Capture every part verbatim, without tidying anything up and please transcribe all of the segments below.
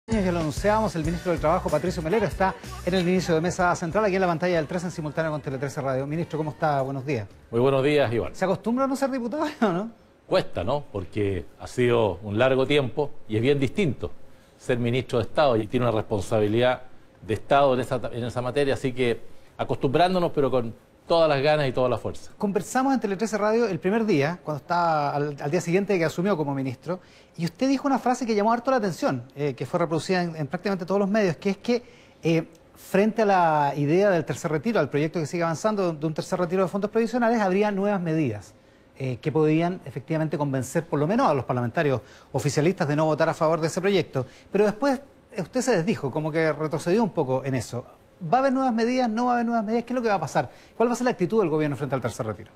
Ya lo anunciábamos, el ministro del Trabajo, Patricio Melero, está en el inicio de mesa central, aquí en la pantalla del trece en simultáneo con Tele trece Radio. Ministro, ¿cómo está? Buenos días. Muy buenos días, Iván. ¿Se acostumbra a no ser diputado o no? Cuesta, ¿no? Porque ha sido un largo tiempo y es bien distinto ser ministro de Estado y tiene una responsabilidad de Estado en esa, en esa materia, así que acostumbrándonos, pero con todas las ganas y toda la fuerza. Conversamos en Tele trece Radio el primer día, cuando estaba al, al día siguiente que asumió como ministro, y usted dijo una frase que llamó harto la atención, eh, que fue reproducida en, en prácticamente todos los medios, que es que eh, frente a la idea del tercer retiro, al proyecto que sigue avanzando de un tercer retiro de fondos previsionales, habría nuevas medidas eh, que podrían efectivamente convencer por lo menos a los parlamentarios oficialistas de no votar a favor de ese proyecto. Pero después usted se desdijo, como que retrocedió un poco en eso. ¿Va a haber nuevas medidas? ¿No va a haber nuevas medidas? ¿Qué es lo que va a pasar? ¿Cuál va a ser la actitud del gobierno frente al tercer retiro?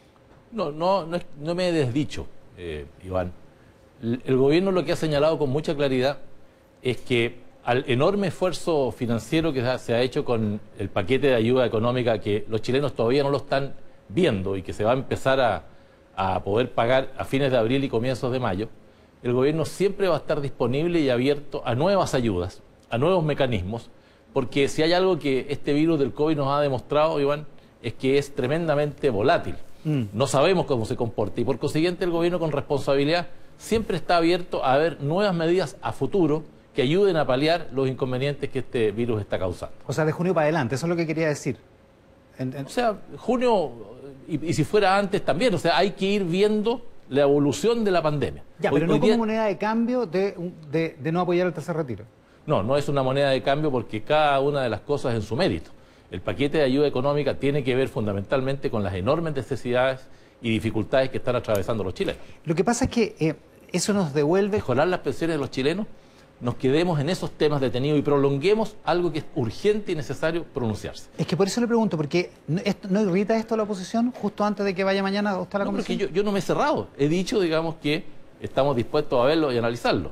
No, no, no, no me he desdicho, eh, Iván. El, el gobierno lo que ha señalado con mucha claridad es que al enorme esfuerzo financiero que se ha hecho con el paquete de ayuda económica que los chilenos todavía no lo están viendo y que se va a empezar a, a poder pagar a fines de abril y comienzos de mayo, el gobierno siempre va a estar disponible y abierto a nuevas ayudas, a nuevos mecanismos, porque si hay algo que este virus del COVID nos ha demostrado, Iván, es que es tremendamente volátil. Mm. No sabemos cómo se comporta y por consiguiente el gobierno con responsabilidad siempre está abierto a ver nuevas medidas a futuro que ayuden a paliar los inconvenientes que este virus está causando. O sea, de junio para adelante, eso es lo que quería decir. En, en... O sea, junio, y, y si fuera antes también, o sea, hay que ir viendo la evolución de la pandemia. Ya, hoy, pero no hoy como día... moneda de cambio de, de, de no apoyar el tercer retiro. No, no es una moneda de cambio porque cada una de las cosas en su mérito. El paquete de ayuda económica tiene que ver fundamentalmente con las enormes necesidades y dificultades que están atravesando los chilenos. Lo que pasa es que eh, eso nos devuelve... Mejorar las pensiones de los chilenos, nos quedemos en esos temas detenidos y prolonguemos algo que es urgente y necesario pronunciarse. Es que por eso le pregunto, porque ¿no, esto, ¿no irrita esto a la oposición justo antes de que vaya mañana a estar la no, comisión? Porque yo, yo no me he cerrado. He dicho, digamos, que estamos dispuestos a verlo y analizarlo.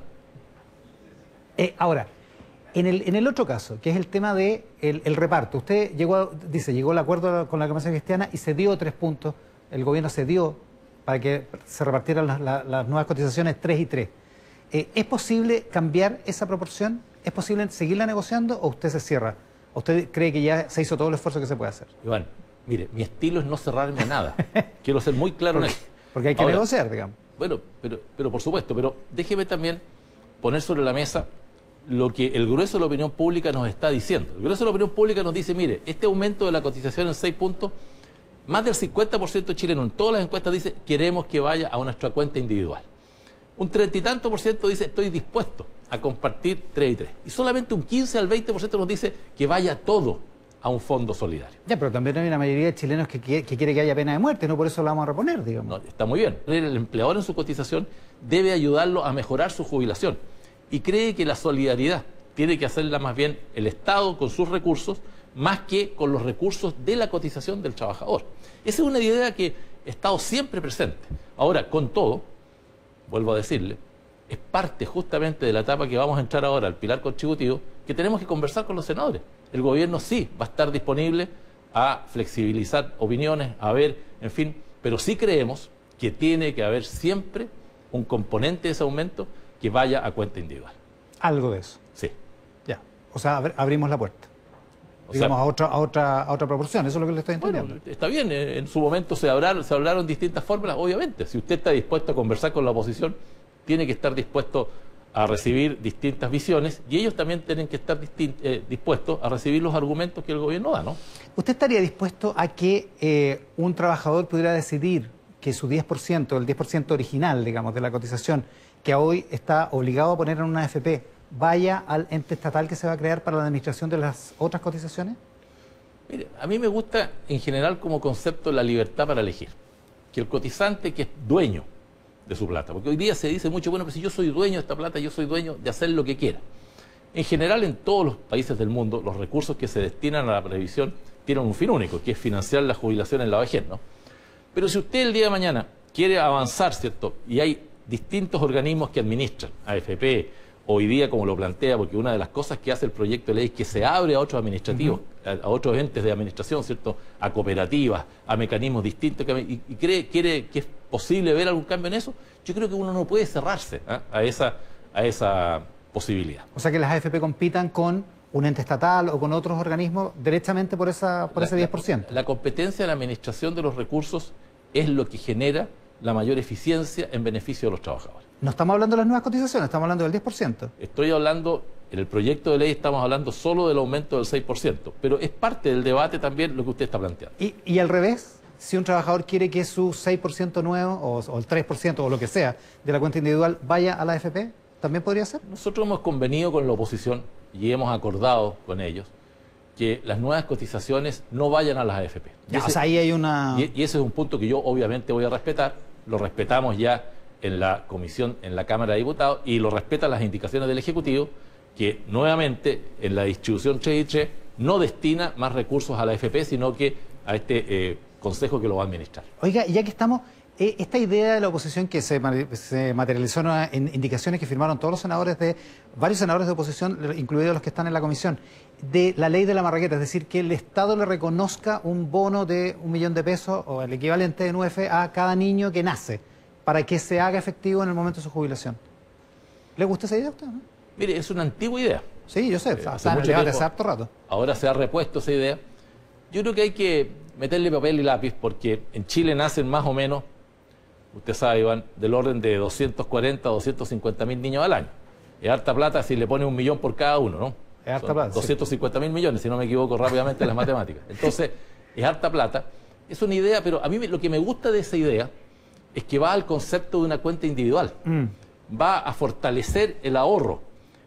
Eh, ahora... En el, en el otro caso, que es el tema del de el reparto, usted llegó, a, dice, llegó al acuerdo con la Comisión Cristiana y cedió tres puntos, el gobierno cedió para que se repartieran las, las, las nuevas cotizaciones tres y tres. Eh, ¿Es posible cambiar esa proporción? ¿Es posible seguirla negociando o usted se cierra? ¿O usted cree que ya se hizo todo el esfuerzo que se puede hacer? Iván, mire, mi estilo es no cerrarme a nada. Quiero ser muy claro porque, en esto. Porque hay que Ahora, negociar, digamos. Bueno, pero, pero por supuesto, pero déjeme también poner sobre la mesa lo que el grueso de la opinión pública nos está diciendo. El grueso de la opinión pública nos dice, mire, este aumento de la cotización en seis puntos, más del cincuenta por ciento de chilenos en todas las encuestas dice, queremos que vaya a nuestra cuenta individual. Un treinta y tanto por ciento dice, estoy dispuesto a compartir tres y tres. Y solamente un quince al veinte por ciento nos dice que vaya todo a un fondo solidario. Ya, pero también hay una mayoría de chilenos que, que, que quiere que haya pena de muerte, no por eso la vamos a reponer, digamos. No, está muy bien. El empleador en su cotización debe ayudarlo a mejorar su jubilación. Y cree que la solidaridad tiene que hacerla más bien el Estado con sus recursos, más que con los recursos de la cotización del trabajador. Esa es una idea que ha estado siempre presente. Ahora, con todo, vuelvo a decirle, es parte justamente de la etapa que vamos a entrar ahora al pilar contributivo, que tenemos que conversar con los senadores. El gobierno sí va a estar disponible a flexibilizar opiniones, a ver, en fin, pero sí creemos que tiene que haber siempre un componente de ese aumento que vaya a cuenta individual. ¿Algo de eso? Sí. Ya. O sea, ab abrimos la puerta. O digamos, sea, a, otra, a, otra, a otra proporción. Eso es lo que le estoy entendiendo. Bueno, está bien. En su momento se hablaron, se hablaron distintas fórmulas. Obviamente, si usted está dispuesto a conversar con la oposición, tiene que estar dispuesto a recibir distintas visiones y ellos también tienen que estar eh, dispuestos a recibir los argumentos que el gobierno da, ¿no? ¿Usted estaría dispuesto a que eh, un trabajador pudiera decidir que su diez por ciento, el diez por ciento original, digamos, de la cotización, que hoy está obligado a poner en una A F P, vaya al ente estatal que se va a crear para la administración de las otras cotizaciones? Mire, a mí me gusta en general como concepto la libertad para elegir. Que el cotizante que es dueño de su plata, porque hoy día se dice mucho, bueno, pero si yo soy dueño de esta plata, yo soy dueño de hacer lo que quiera. En general, en todos los países del mundo, los recursos que se destinan a la previsión tienen un fin único, que es financiar la jubilación en la vejez, ¿no? Pero si usted el día de mañana quiere avanzar, ¿cierto? Y hay distintos organismos que administran, A F P, hoy día como lo plantea, porque una de las cosas que hace el proyecto de ley es que se abre a otros administrativos, uh-huh. a, a otros entes de administración, ¿cierto? A cooperativas, a mecanismos distintos, y, y cree, quiere que es posible ver algún cambio en eso. Yo creo que uno no puede cerrarse ¿eh? a esa, a esa posibilidad. O sea, que las A F P compitan con un ente estatal o con otros organismos directamente por, esa, por La, ese diez por ciento. La, la competencia en la administración de los recursos es lo que genera la mayor eficiencia en beneficio de los trabajadores. No estamos hablando de las nuevas cotizaciones, estamos hablando del diez por ciento. Estoy hablando, en el proyecto de ley estamos hablando solo del aumento del seis por ciento, pero es parte del debate también lo que usted está planteando. Y, y al revés, si un trabajador quiere que su seis por ciento nuevo o, o el tres por ciento o lo que sea de la cuenta individual vaya a la A F P, ¿también podría ser? Nosotros hemos convenido con la oposición y hemos acordado con ellos que las nuevas cotizaciones no vayan a las A F P. Ya, ese, o sea, ahí hay una... Y, y ese es un punto que yo obviamente voy a respetar, lo respetamos ya en la comisión, en la Cámara de Diputados, y lo respetan las indicaciones del Ejecutivo, que nuevamente en la distribución tres y tres no destina más recursos a la A F P, sino que a este eh, Consejo que lo va a administrar. Oiga, ya que estamos, eh, esta idea de la oposición que se, se materializó en indicaciones que firmaron todos los senadores de, varios senadores de oposición, incluidos los que están en la comisión, de la ley de la marraqueta, es decir, que el Estado le reconozca un bono de un millón de pesos o el equivalente en U F a cada niño que nace, para que se haga efectivo en el momento de su jubilación. ¿Le gusta esa idea a usted, no? Mire, es una antigua idea. Sí, yo sé, Eh, está en el debate hace harto rato. Ahora se ha repuesto esa idea. Yo creo que hay que meterle papel y lápiz, porque en Chile nacen más o menos, usted sabe, Iván, del orden de doscientos cuarenta a doscientos cincuenta mil niños al año. Es harta plata si le pone un millón por cada uno, ¿no? Es harta Son plata, doscientos cincuenta mil millones, si no me equivoco rápidamente en las matemáticas. Entonces, es harta plata. Es una idea, pero a mí lo que me gusta de esa idea es que va al concepto de una cuenta individual. Mm. Va a fortalecer el ahorro.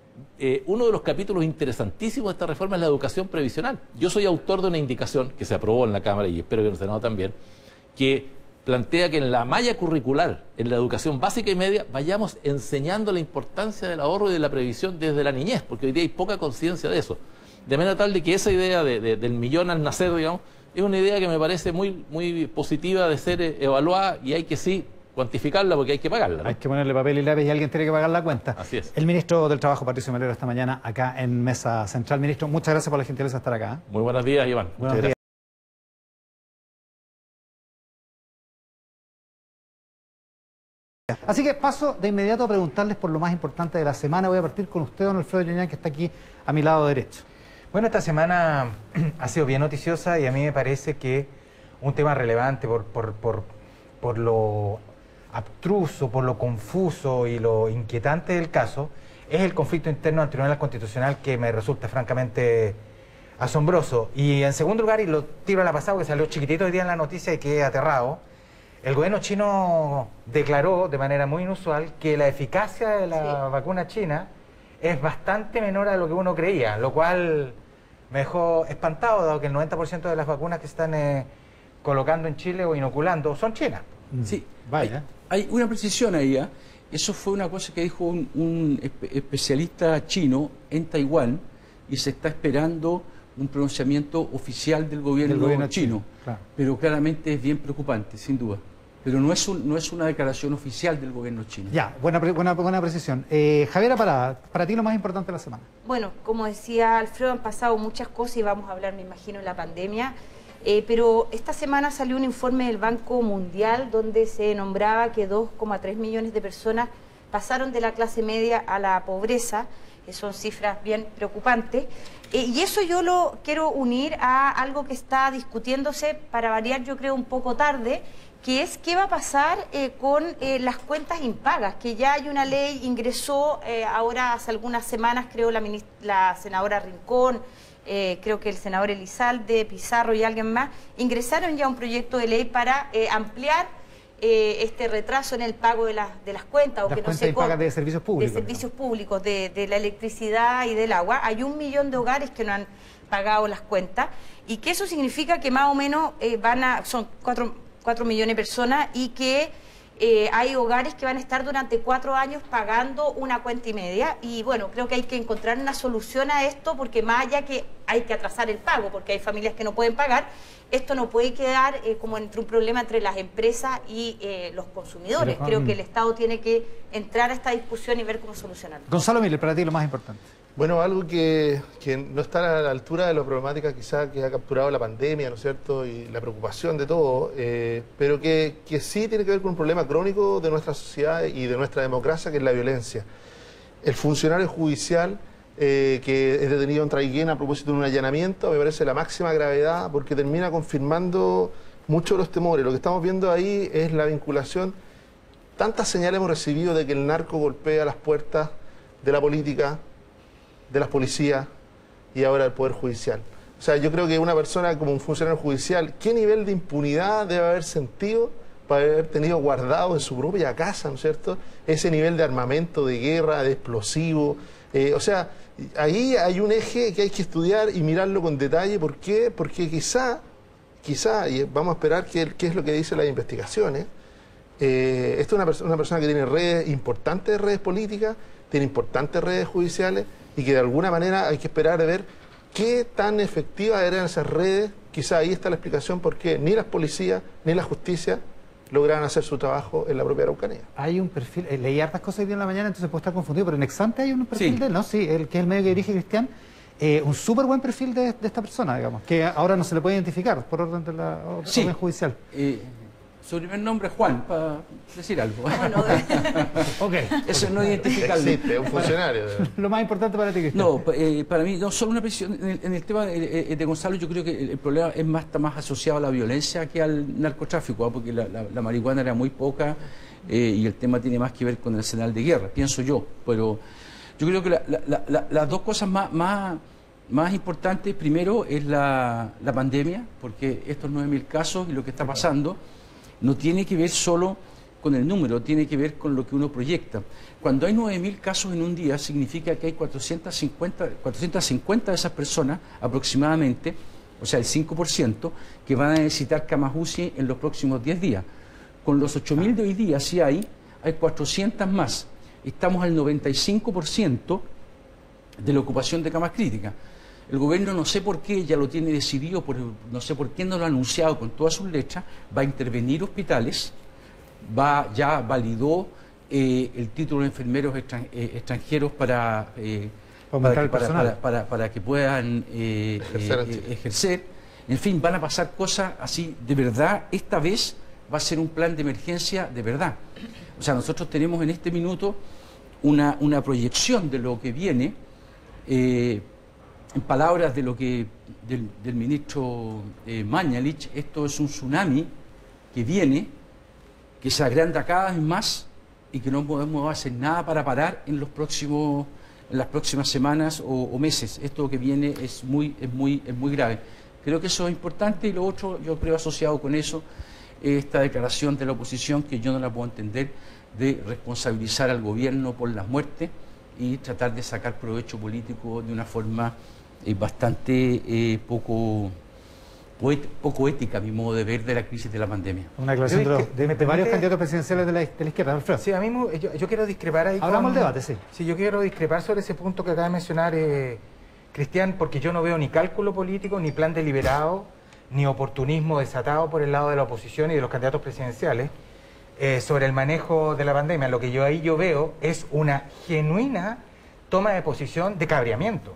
Eh, uno de los capítulos interesantísimos de esta reforma es la educación previsional. Yo soy autor de una indicación que se aprobó en la Cámara y espero que en el Senado también, que plantea que en la malla curricular, en la educación básica y media, vayamos enseñando la importancia del ahorro y de la previsión desde la niñez, porque hoy día hay poca conciencia de eso. De manera tal de que esa idea de, de, del millón al nacer, digamos, es una idea que me parece muy, muy positiva de ser eh, evaluada, y hay que sí cuantificarla porque hay que pagarla, ¿no? Hay que ponerle papel y lápiz y alguien tiene que pagar la cuenta. Así es. El ministro del Trabajo, Patricio Melero, esta mañana acá en Mesa Central. Ministro, muchas gracias por la gentileza de estar acá. Muy buenos días, Iván. Buenos días. Así que paso de inmediato a preguntarles por lo más importante de la semana. Voy a partir con usted, don Alfredo Ñuñán, que está aquí a mi lado derecho. Bueno, esta semana ha sido bien noticiosa y a mí me parece que un tema relevante por, por, por, por lo abstruso, por lo confuso y lo inquietante del caso es el conflicto interno al Tribunal Constitucional, que me resulta francamente asombroso. Y en segundo lugar, y lo tiro a la pasada, que salió chiquitito hoy día en la noticia y quedé aterrado, el gobierno chino declaró de manera muy inusual que la eficacia de la sí. vacuna china es bastante menor a lo que uno creía, lo cual me dejó espantado, dado que el noventa por ciento de las vacunas que están eh, colocando en Chile o inoculando son chinas. Sí, vaya. Hay, hay una precisión ahí, ¿eh? Eso fue una cosa que dijo un, un espe especialista chino en Taiwán, y se está esperando un pronunciamiento oficial del gobierno, del gobierno chino, chino. Claro. Pero claramente es bien preocupante, sin duda. Pero no es, un, no es una declaración oficial del gobierno chino. Ya, buena, buena, buena precisión. Eh, Javiera Parada, para ti lo más importante de la semana. Bueno, como decía Alfredo, han pasado muchas cosas y vamos a hablar, me imagino, de la pandemia. Eh, pero esta semana salió un informe del Banco Mundial donde se nombraba que dos coma tres millones de personas pasaron de la clase media a la pobreza, que son cifras bien preocupantes. Eh, y eso yo lo quiero unir a algo que está discutiéndose, para variar yo creo un poco tarde, que es qué va a pasar eh, con eh, las cuentas impagas, que ya hay una ley, ingresó eh, ahora hace algunas semanas, creo, la, la senadora Rincón, eh, creo que el senador Elizalde, Pizarro y alguien más, ingresaron ya un proyecto de ley para eh, ampliar eh, este retraso en el pago de, la, de las cuentas. Las o que cuentas no se impagas de servicios públicos. De servicios digamos. públicos, de, de la electricidad y del agua. Hay un millón de hogares que no han pagado las cuentas, y que eso significa que más o menos eh, van a, son cuatro... cuatro millones de personas, y que eh, hay hogares que van a estar durante cuatro años pagando una cuenta y media. Y bueno, creo que hay que encontrar una solución a esto, porque más allá que hay que atrasar el pago, porque hay familias que no pueden pagar, esto no puede quedar eh, como entre un problema entre las empresas y eh, los consumidores. Pero, creo que el Estado tiene que entrar a esta discusión y ver cómo solucionarlo. Gonzalo Miller, para ti lo más importante. Bueno, algo que, que no está a la altura de la problemática quizá que ha capturado la pandemia, ¿no es cierto?, y la preocupación de todo, eh, pero que, que sí tiene que ver con un problema crónico de nuestra sociedad y de nuestra democracia, que es la violencia. el funcionario judicial eh, que es detenido en Traiquén a propósito de un allanamiento, me parece la máxima gravedad porque termina confirmando muchos de los temores. Lo que estamos viendo ahí es la vinculación. Tantas señales hemos recibido de que el narco golpea las puertas de la política, de las policías y ahora del Poder Judicial. O sea, yo creo que una persona como un funcionario judicial, ¿qué nivel de impunidad debe haber sentido para haber tenido guardado en su propia casa, ¿no es cierto?, ese nivel de armamento, de guerra, de explosivo? Eh, o sea, ahí hay un eje que hay que estudiar y mirarlo con detalle. ¿Por qué? Porque quizá, quizá, y vamos a esperar qué, qué es lo que dicen las investigaciones, eh, esta es una, perso una persona que tiene redes, importantes redes políticas, tiene importantes redes judiciales y que de alguna manera hay que esperar a ver qué tan efectivas eran esas redes. Quizá ahí está la explicación por qué ni las policías ni la justicia lograron hacer su trabajo en la propia Araucanía. Hay un perfil, eh, leí hartas cosas hoy día en la mañana, entonces puedo estar confundido, pero en Exante hay un perfil Sí. de él, ¿no? Sí, el que es el medio que dirige Cristian. Eh, un súper buen perfil de, de esta persona, digamos, que ahora no se le puede identificar por orden de la orden Sí. judicial. Eh, su primer nombre es Juan, para decir algo. No, no, Ok. Eso es no identificable. Existe, es un funcionario. Lo más importante para ti, Cristian. No, pa- eh, para mí, no solo una precisión. En el, en el tema de, de Gonzalo, yo creo que el, el problema es más, está más asociado a la violencia que al narcotráfico, ¿ah? Porque la, la, la marihuana era muy poca eh, y el tema tiene más que ver con el arsenal de guerra, pienso yo. Pero yo creo que la, la, la, las dos cosas más, más, más importantes, primero, es la, la pandemia, porque estos nueve mil casos y lo que está pasando no tiene que ver solo con el número, tiene que ver con lo que uno proyecta. Cuando hay nueve mil casos en un día, significa que hay cuatrocientas cincuenta, cuatrocientas cincuenta de esas personas aproximadamente, o sea, el cinco por ciento, que van a necesitar camas U C I en los próximos diez días. Con los ocho mil de hoy día, si hay, hay cuatrocientas más. Estamos al noventa y cinco por ciento de la ocupación de camas críticas. El gobierno, no sé por qué, ya lo tiene decidido, por, no sé por qué no lo ha anunciado con todas sus letras, va a intervenir hospitales, va ya validó eh, el título de enfermeros extran, eh, extranjeros para, eh, para, que, para, para, para, para que puedan eh, ejercer, eh, eh, ejercer. En fin, van a pasar cosas así de verdad. Esta vez va a ser un plan de emergencia de verdad. O sea, nosotros tenemos en este minuto una, una proyección de lo que viene. Eh, En palabras de lo que del, del ministro eh, Mañalich, esto es un tsunami que viene, que se agranda cada vez más y que no podemos hacer nada para parar en los próximos, en las próximas semanas o, o meses. Esto que viene es muy, es muy, es muy grave. Creo que eso es importante y lo otro, yo creo asociado con eso, esta declaración de la oposición que yo no la puedo entender, de responsabilizar al gobierno por las muertes y tratar de sacar provecho político de una forma eh, bastante eh, poco, poet, poco ética, a mi modo de ver, de la crisis de la pandemia. Una declaración de, los- que- de- me de varios permite- candidatos presidenciales de la, de la izquierda, Alfredo. Sí, a mí me- yo, yo quiero discrepar ahí. Abramos con- el debate, sí. Sí, yo quiero discrepar sobre ese punto que acaba de mencionar eh, Cristian, porque yo no veo ni cálculo político, ni plan deliberado, ni oportunismo desatado por el lado de la oposición y de los candidatos presidenciales eh, sobre el manejo de la pandemia. Lo que yo ahí yo veo es una genuina toma de posición de cabreamiento.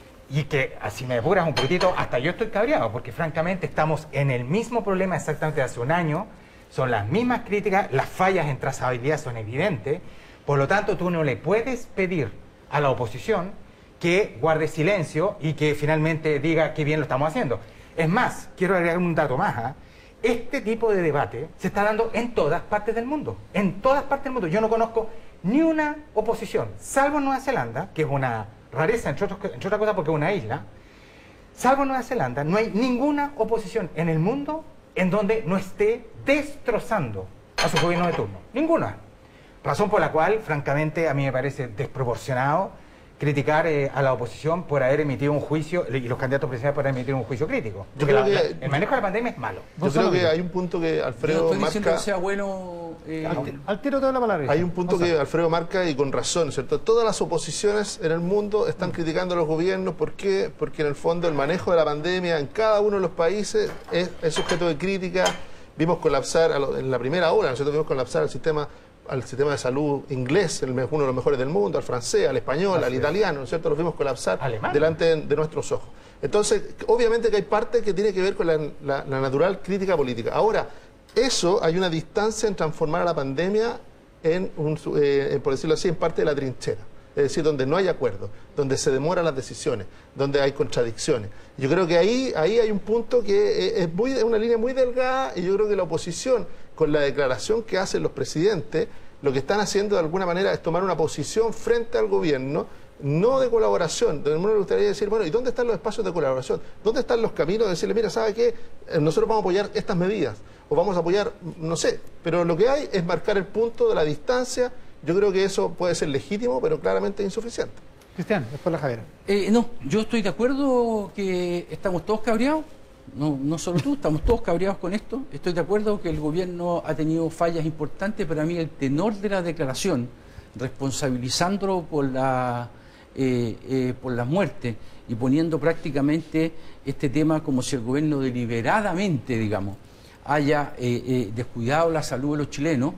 Y que, así me apuras un poquitito, hasta yo estoy cabreado, porque francamente estamos en el mismo problema exactamente de hace un año, son las mismas críticas, las fallas en trazabilidad son evidentes, por lo tanto tú no le puedes pedir a la oposición que guarde silencio y que finalmente diga que bien lo estamos haciendo. Es más, quiero agregar un dato más, ¿eh? Este tipo de debate se está dando en todas partes del mundo, en todas partes del mundo. Yo no conozco ni una oposición, salvo en Nueva Zelanda, que es una rareza, entre, otros, entre otras cosas porque es una isla, salvo en Nueva Zelanda, no hay ninguna oposición en el mundo en donde no esté destrozando a su gobierno de turno. Ninguna. Razón por la cual, francamente, a mí me parece desproporcionado criticar eh, a la oposición por haber emitido un juicio, y los candidatos presidenciales por haber emitido un juicio crítico. Yo Porque creo la- la- que- el manejo de la pandemia es malo. Yo creo que hay un punto que Yo no Alfredo estoy diciendo marca. que sea bueno. eh, Al, al tiro te doy la palabra. Hay un punto Gonzalo. que Alfredo marca y con razón, ¿cierto? Todas las oposiciones en el mundo están criticando a los gobiernos. ¿Por qué? Porque en el fondo el manejo de la pandemia en cada uno de los países es, es objeto de crítica. Vimos colapsar a lo- en la primera hora, nosotros vimos colapsar al sistema al sistema de salud inglés, el, me- uno de los mejores del mundo, al francés, al español, Así al es. italiano, ¿no es cierto? Los vimos colapsar Alemán. delante de, de nuestros ojos. Entonces, obviamente que hay parte que tiene que ver con la, la- la natural crítica política. Ahora, eso, hay una distancia en transformar a la pandemia en, un, su- eh, en, por decirlo así, en parte de la trinchera. es decir, donde no hay acuerdo, donde se demoran las decisiones, donde hay contradicciones. Yo creo que ahí, ahí hay un punto que es, muy, es una línea muy delgada, y yo creo que la oposición, con la declaración que hacen los presidentes, lo que están haciendo de alguna manera es tomar una posición frente al gobierno, no de colaboración. De me gustaría decir, bueno, ¿y dónde están los espacios de colaboración? ¿Dónde están los caminos de decirle, mira, ¿sabe qué? Nosotros vamos a apoyar estas medidas, o vamos a apoyar, no sé, pero lo que hay es marcar el punto de la distancia. Yo creo que eso puede ser legítimo, pero claramente insuficiente. Cristian, después la Javiera. Eh, no, yo estoy de acuerdo que estamos todos cabreados, no, no solo tú, estamos todos cabreados con esto. Estoy de acuerdo que el gobierno ha tenido fallas importantes, pero a mí el tenor de la declaración, responsabilizándolo por la, eh, eh, por las muertes y poniendo prácticamente este tema como si el gobierno deliberadamente, digamos, haya eh, eh, descuidado la salud de los chilenos,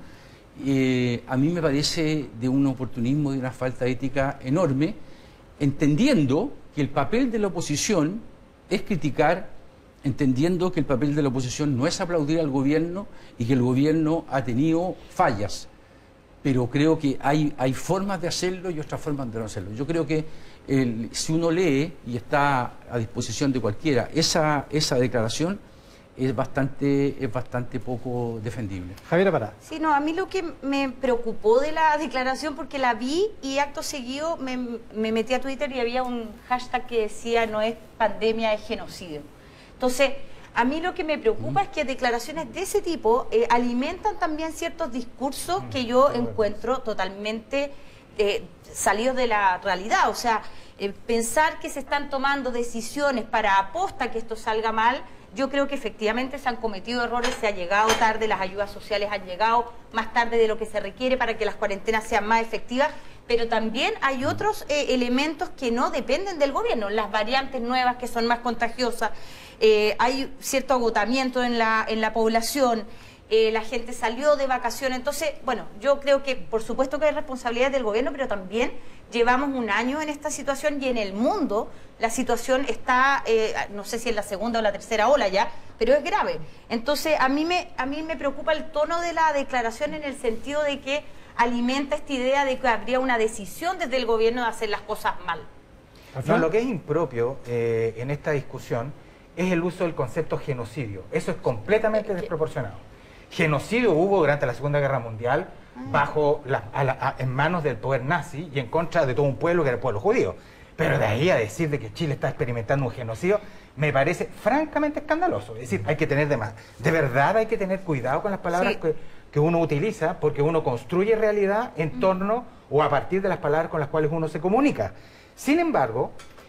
Eh, a mí me parece de un oportunismo, de una falta ética enorme, entendiendo que el papel de la oposición es criticar, entendiendo que el papel de la oposición no es aplaudir al gobierno y que el gobierno ha tenido fallas, pero creo que hay, hay formas de hacerlo y otras formas de no hacerlo. Yo creo que el, si uno lee, y está a disposición de cualquiera, esa, esa declaración, es bastante, es bastante poco defendible. Javiera Pará. Sí, no, a mí lo que me preocupó de la declaración, porque la vi y acto seguido me, me metí a Twitter y había un hashtag que decía no es pandemia, es genocidio. Entonces, a mí lo que me preocupa mm. es que declaraciones de ese tipo eh, alimentan también ciertos discursos mm. que yo encuentro totalmente eh, salidos de la realidad. O sea, eh, pensar que se están tomando decisiones para aposta que esto salga mal. Yo creo que efectivamente se han cometido errores, se ha llegado tarde, las ayudas sociales han llegado más tarde de lo que se requiere para que las cuarentenas sean más efectivas, pero también hay otros eh, elementos que no dependen del gobierno, las variantes nuevas que son más contagiosas, eh, hay cierto agotamiento en la, en la población, eh, la gente salió de vacaciones, entonces, bueno, yo creo que por supuesto que hay responsabilidad del gobierno, pero también llevamos un año en esta situación y en el mundo la situación está, eh, no sé si en la segunda o la tercera ola ya, pero es grave. Entonces, a mí, me, a mí me preocupa el tono de la declaración en el sentido de que alimenta esta idea de que habría una decisión desde el gobierno de hacer las cosas mal. No, lo que es impropio eh, en esta discusión es el uso del concepto genocidio. Eso es completamente desproporcionado. Genocidio hubo durante la Segunda Guerra Mundial bajo la, a la, a, en manos del poder nazi y en contra de todo un pueblo que era el pueblo judío. Pero de ahí a decir de que Chile está experimentando un genocidio me parece francamente escandaloso. Es decir, hay que tener de más. De verdad hay que tener cuidado con las palabras sí. que, que uno utiliza, porque uno construye realidad en torno mm. o a partir de las palabras con las cuales uno se comunica. Sin embargo,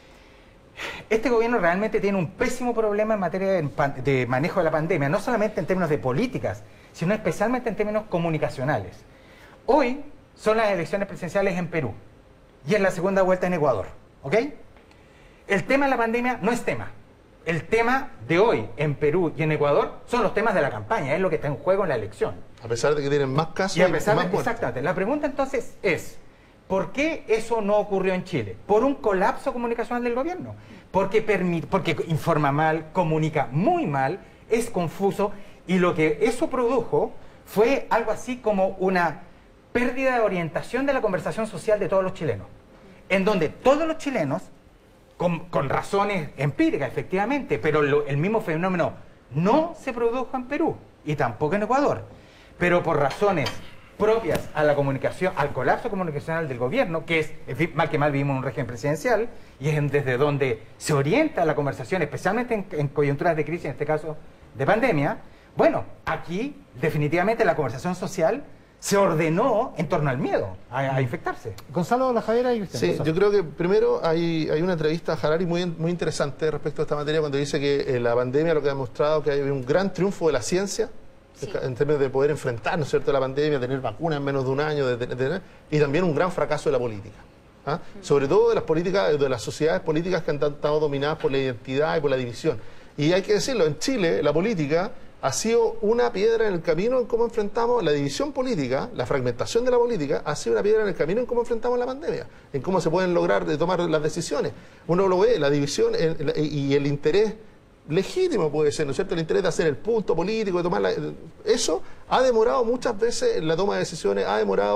este gobierno realmente tiene un pésimo problema en materia de, de manejo de la pandemia, no solamente en términos de políticas, sino especialmente en términos comunicacionales. Hoy son las elecciones presidenciales en Perú y en la segunda vuelta en Ecuador, ¿ok? El tema de la pandemia no es tema. El tema de hoy en Perú y en Ecuador son los temas de la campaña, es lo que está en juego en la elección. A pesar de que tienen más casos y a pesar y más de, muertes. Exactamente. La pregunta entonces es, ¿por qué eso no ocurrió en Chile? Por un colapso comunicacional del gobierno. Porque, permite, porque informa mal, comunica muy mal, es confuso, y lo que eso produjo fue algo así como una pérdida de orientación de la conversación social de todos los chilenos, en donde todos los chilenos, con, con razones empíricas efectivamente, pero lo, el mismo fenómeno no se produjo en Perú y tampoco en Ecuador, pero por razones propias a la comunicación, al colapso comunicacional del gobierno, que es, en fin, mal que mal vivimos en un régimen presidencial, y es desde donde se orienta la conversación, especialmente en, en coyunturas de crisis, en este caso de pandemia. Bueno, aquí definitivamente la conversación social se ordenó en torno al miedo a, a infectarse. Gonzalo, la Javiera y Cristian. Sí, Gonzalo. yo creo que primero hay, hay una entrevista a Harari muy, muy interesante respecto a esta materia, cuando dice que eh, la pandemia lo que ha demostrado que hay un gran triunfo de la ciencia, sí, en términos de poder enfrentar, ¿no es cierto?, la pandemia, tener vacunas en menos de un año, de, de, de, y también un gran fracaso de la política. ¿Ah? Mm. Sobre todo de las políticas, de las sociedades políticas que han estado dominadas por la identidad y por la división. Y hay que decirlo, en Chile la política ha sido una piedra en el camino en cómo enfrentamos la división política, la fragmentación de la política, ha sido una piedra en el camino en cómo enfrentamos la pandemia, en cómo se pueden lograr de tomar las decisiones. Uno lo ve, la división el, el, y el interés legítimo puede ser, ¿no es cierto?, el interés de hacer el punto político, de tomar la, eso ha demorado muchas veces la toma de decisiones, ha demorado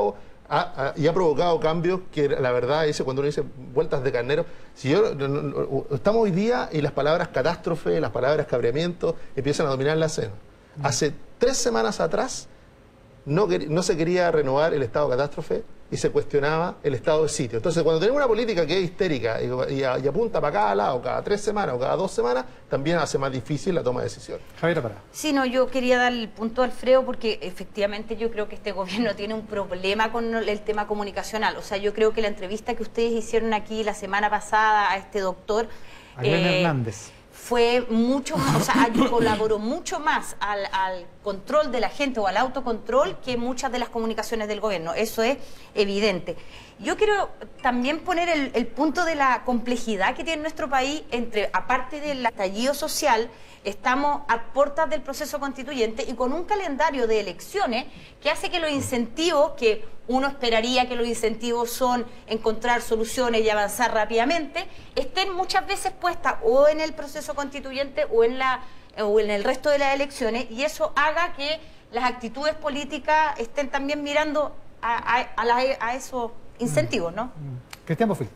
ha, ha, y ha provocado cambios que la verdad, dice, cuando uno dice vueltas de carnero, si yo, no, no, estamos hoy día y las palabras catástrofe, las palabras cabreamiento empiezan a dominar la escena. Mm. Hace tres semanas atrás no, no se quería renovar el estado de catástrofe y se cuestionaba el estado de sitio. Entonces, cuando tenemos una política que es histérica y, y, y apunta para cada lado, cada tres semanas o cada dos semanas, también hace más difícil la toma de decisiones. Javier Pará. Sí, no, yo quería dar el punto a Alfredo porque efectivamente yo creo que este gobierno tiene un problema con el tema comunicacional. O sea, yo creo que la entrevista que ustedes hicieron aquí la semana pasada a este doctor... A Glenn eh, Hernández. Fue mucho más, o sea, colaboró mucho más al, al control de la gente o al autocontrol que muchas de las comunicaciones del gobierno. Eso es evidente. Yo quiero también poner el, el punto de la complejidad que tiene nuestro país entre, aparte del estallido social, estamos a puertas del proceso constituyente y con un calendario de elecciones que hace que los incentivos, que uno esperaría que los incentivos son encontrar soluciones y avanzar rápidamente, estén muchas veces puestas o en el proceso constituyente o en, la, o en el resto de las elecciones, y eso haga que las actitudes políticas estén también mirando a, a, a, la, a esos incentivos, ¿no? Cristian Bofill.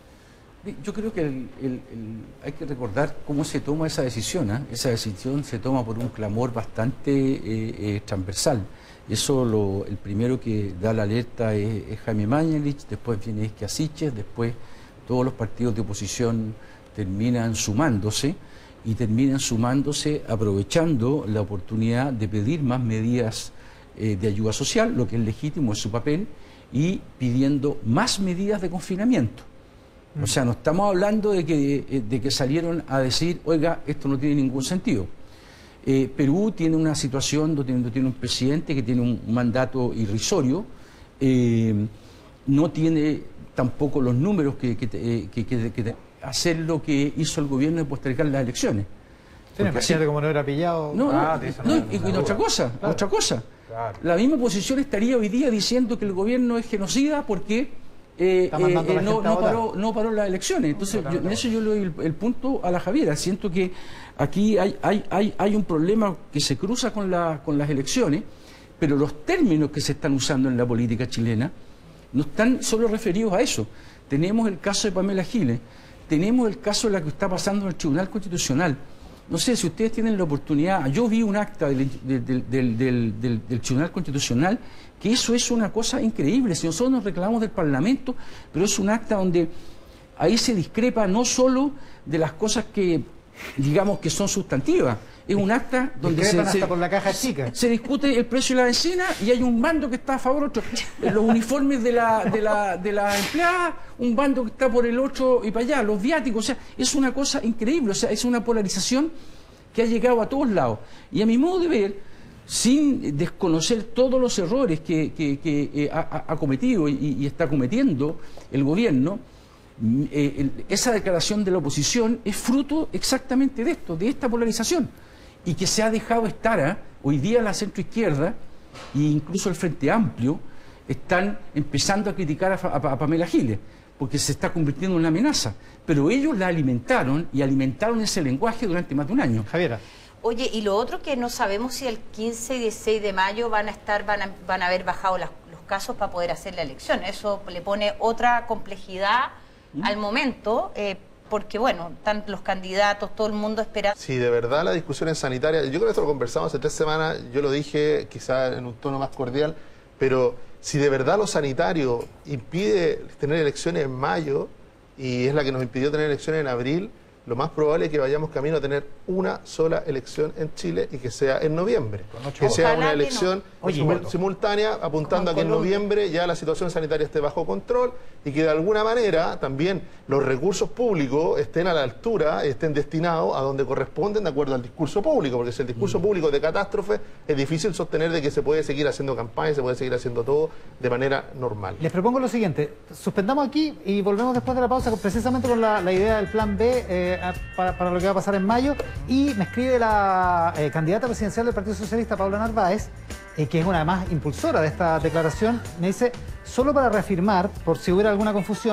Yo creo que el, el, el, hay que recordar cómo se toma esa decisión. ¿eh? Esa decisión se toma por un clamor bastante eh, eh, transversal. Eso, lo, el primero que da la alerta es, es Jaime Mañalich, después viene Isquia Siches, después todos los partidos de oposición terminan sumándose y terminan sumándose aprovechando la oportunidad de pedir más medidas eh, de ayuda social, lo que es legítimo, es su papel, y pidiendo más medidas de confinamiento. O sea, no estamos hablando de que, de que salieron a decir, oiga, esto no tiene ningún sentido. Eh, Perú tiene una situación donde tiene un presidente que tiene un mandato irrisorio, eh, no tiene tampoco los números que, que, que, que, que hacer lo que hizo el gobierno de postergar las elecciones. Tiene presidente como no era pillado. No, no, ah, no, no, y, y otra cosa, claro. otra cosa. Claro. La misma oposición estaría hoy día diciendo que el gobierno es genocida porque Eh, eh, eh, no, no, paró, no paró las elecciones. Entonces, yo, en eso yo le doy el, el punto a la Javiera. Siento que aquí hay, hay, hay, hay un problema que se cruza con, la, con las elecciones, pero los términos que se están usando en la política chilena no están solo referidos a eso. Tenemos el caso de Pamela Giles, tenemos el caso de la que está pasando en el Tribunal Constitucional. No sé si ustedes tienen la oportunidad. Yo vi un acta del, del, del, del, del, del Tribunal Constitucional, que eso es una cosa increíble. Si nosotros nos reclamamos del Parlamento, pero es un acta donde ahí se discrepa no solo de las cosas que, digamos, que son sustantivas. Es un acta donde se, hasta se, por la caja chica. se discute el precio de la bencina y hay un bando que está a favor, otro. Los uniformes de la, de la, de la empleada, un bando que está por el otro y para allá, los viáticos. O sea, es una cosa increíble. O sea, es una polarización que ha llegado a todos lados. Y a mi modo de ver, sin desconocer todos los errores que, que, que eh, ha, ha cometido y, y está cometiendo el gobierno, eh, el, esa declaración de la oposición es fruto exactamente de esto, de esta polarización, y que se ha dejado estar. ¿eh? Hoy día la centroizquierda e incluso el Frente Amplio están empezando a criticar a, a, a Pamela Giles, porque se está convirtiendo en una amenaza, pero ellos la alimentaron y alimentaron ese lenguaje durante más de un año. Javiera. Oye, y lo otro que no sabemos si el quince y dieciséis de mayo van a estar, van a, van a haber bajado las, los casos para poder hacer la elección. Eso le pone otra complejidad ¿Mm? al momento, eh, porque bueno, están los candidatos, todo el mundo espera. Si de verdad la discusión es sanitaria, yo creo que esto lo conversamos hace tres semanas, yo lo dije quizá en un tono más cordial, pero si de verdad lo sanitario impide tener elecciones en mayo y es la que nos impidió tener elecciones en abril, lo más probable es que vayamos camino a tener una sola elección en Chile y que sea en noviembre. Que sea Ojalá una elección no. simul simultánea, apuntando a que en noviembre ya la situación sanitaria esté bajo control y que de alguna manera también los recursos públicos estén a la altura, estén destinados a donde corresponden de acuerdo al discurso público, porque si el discurso público es de catástrofe, es difícil sostener de que se puede seguir haciendo campaña, se puede seguir haciendo todo de manera normal. Les propongo lo siguiente, suspendamos aquí y volvemos después de la pausa precisamente con la, la idea del plan B eh, para, para lo que va a pasar en mayo, y me escribe la eh, candidata presidencial del Partido Socialista, Paula Narváez, eh, que es una más impulsora de esta declaración. Me dice, solo para reafirmar, por si hubiera alguna confusión,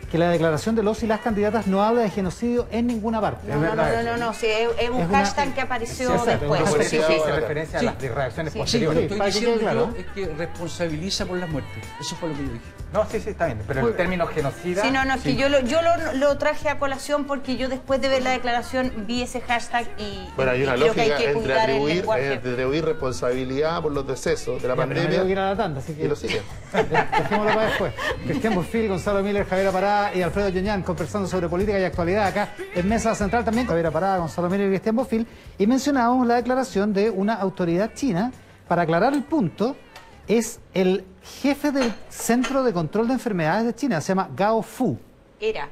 que la declaración de los y las candidatas no habla de genocidio en ninguna parte. No, no, no, no, no, no, sí, es, es un Es hashtag una- que apareció Sí, exacto, después. una Por eso Sí, hice sí. referencia a Sí. las reacciones Sí. Sí, posteriores. lo que estoy para que quede diciendo claro. yo es que responsabiliza por las muertes. Eso fue lo que yo dije. No, sí, sí, está bien. Pero el término genocida... Sí, no, no, es que sí. yo, lo, yo lo, lo traje a colación porque yo después de ver la declaración vi ese hashtag y, Bueno, hay y una creo que hay lógica que entre cuidar el atribuir, lenguaje. entre atribuir responsabilidad por los decesos de la Ya, pero me tengo que ir pandemia a la tanda, así que y lo siguen. dejémoslo para después. Cristian Bonfil, Gonzalo Miller, Javier Parada y Alfredo Yoñán conversando sobre política y actualidad acá en Mesa Central también. Javier Parada, Gonzalo Miller y Cristian Bonfil. Y mencionábamos la declaración de una autoridad china. Para aclarar el punto, es el jefe del Centro de Control de Enfermedades de China, se llama Gao Fu. Era.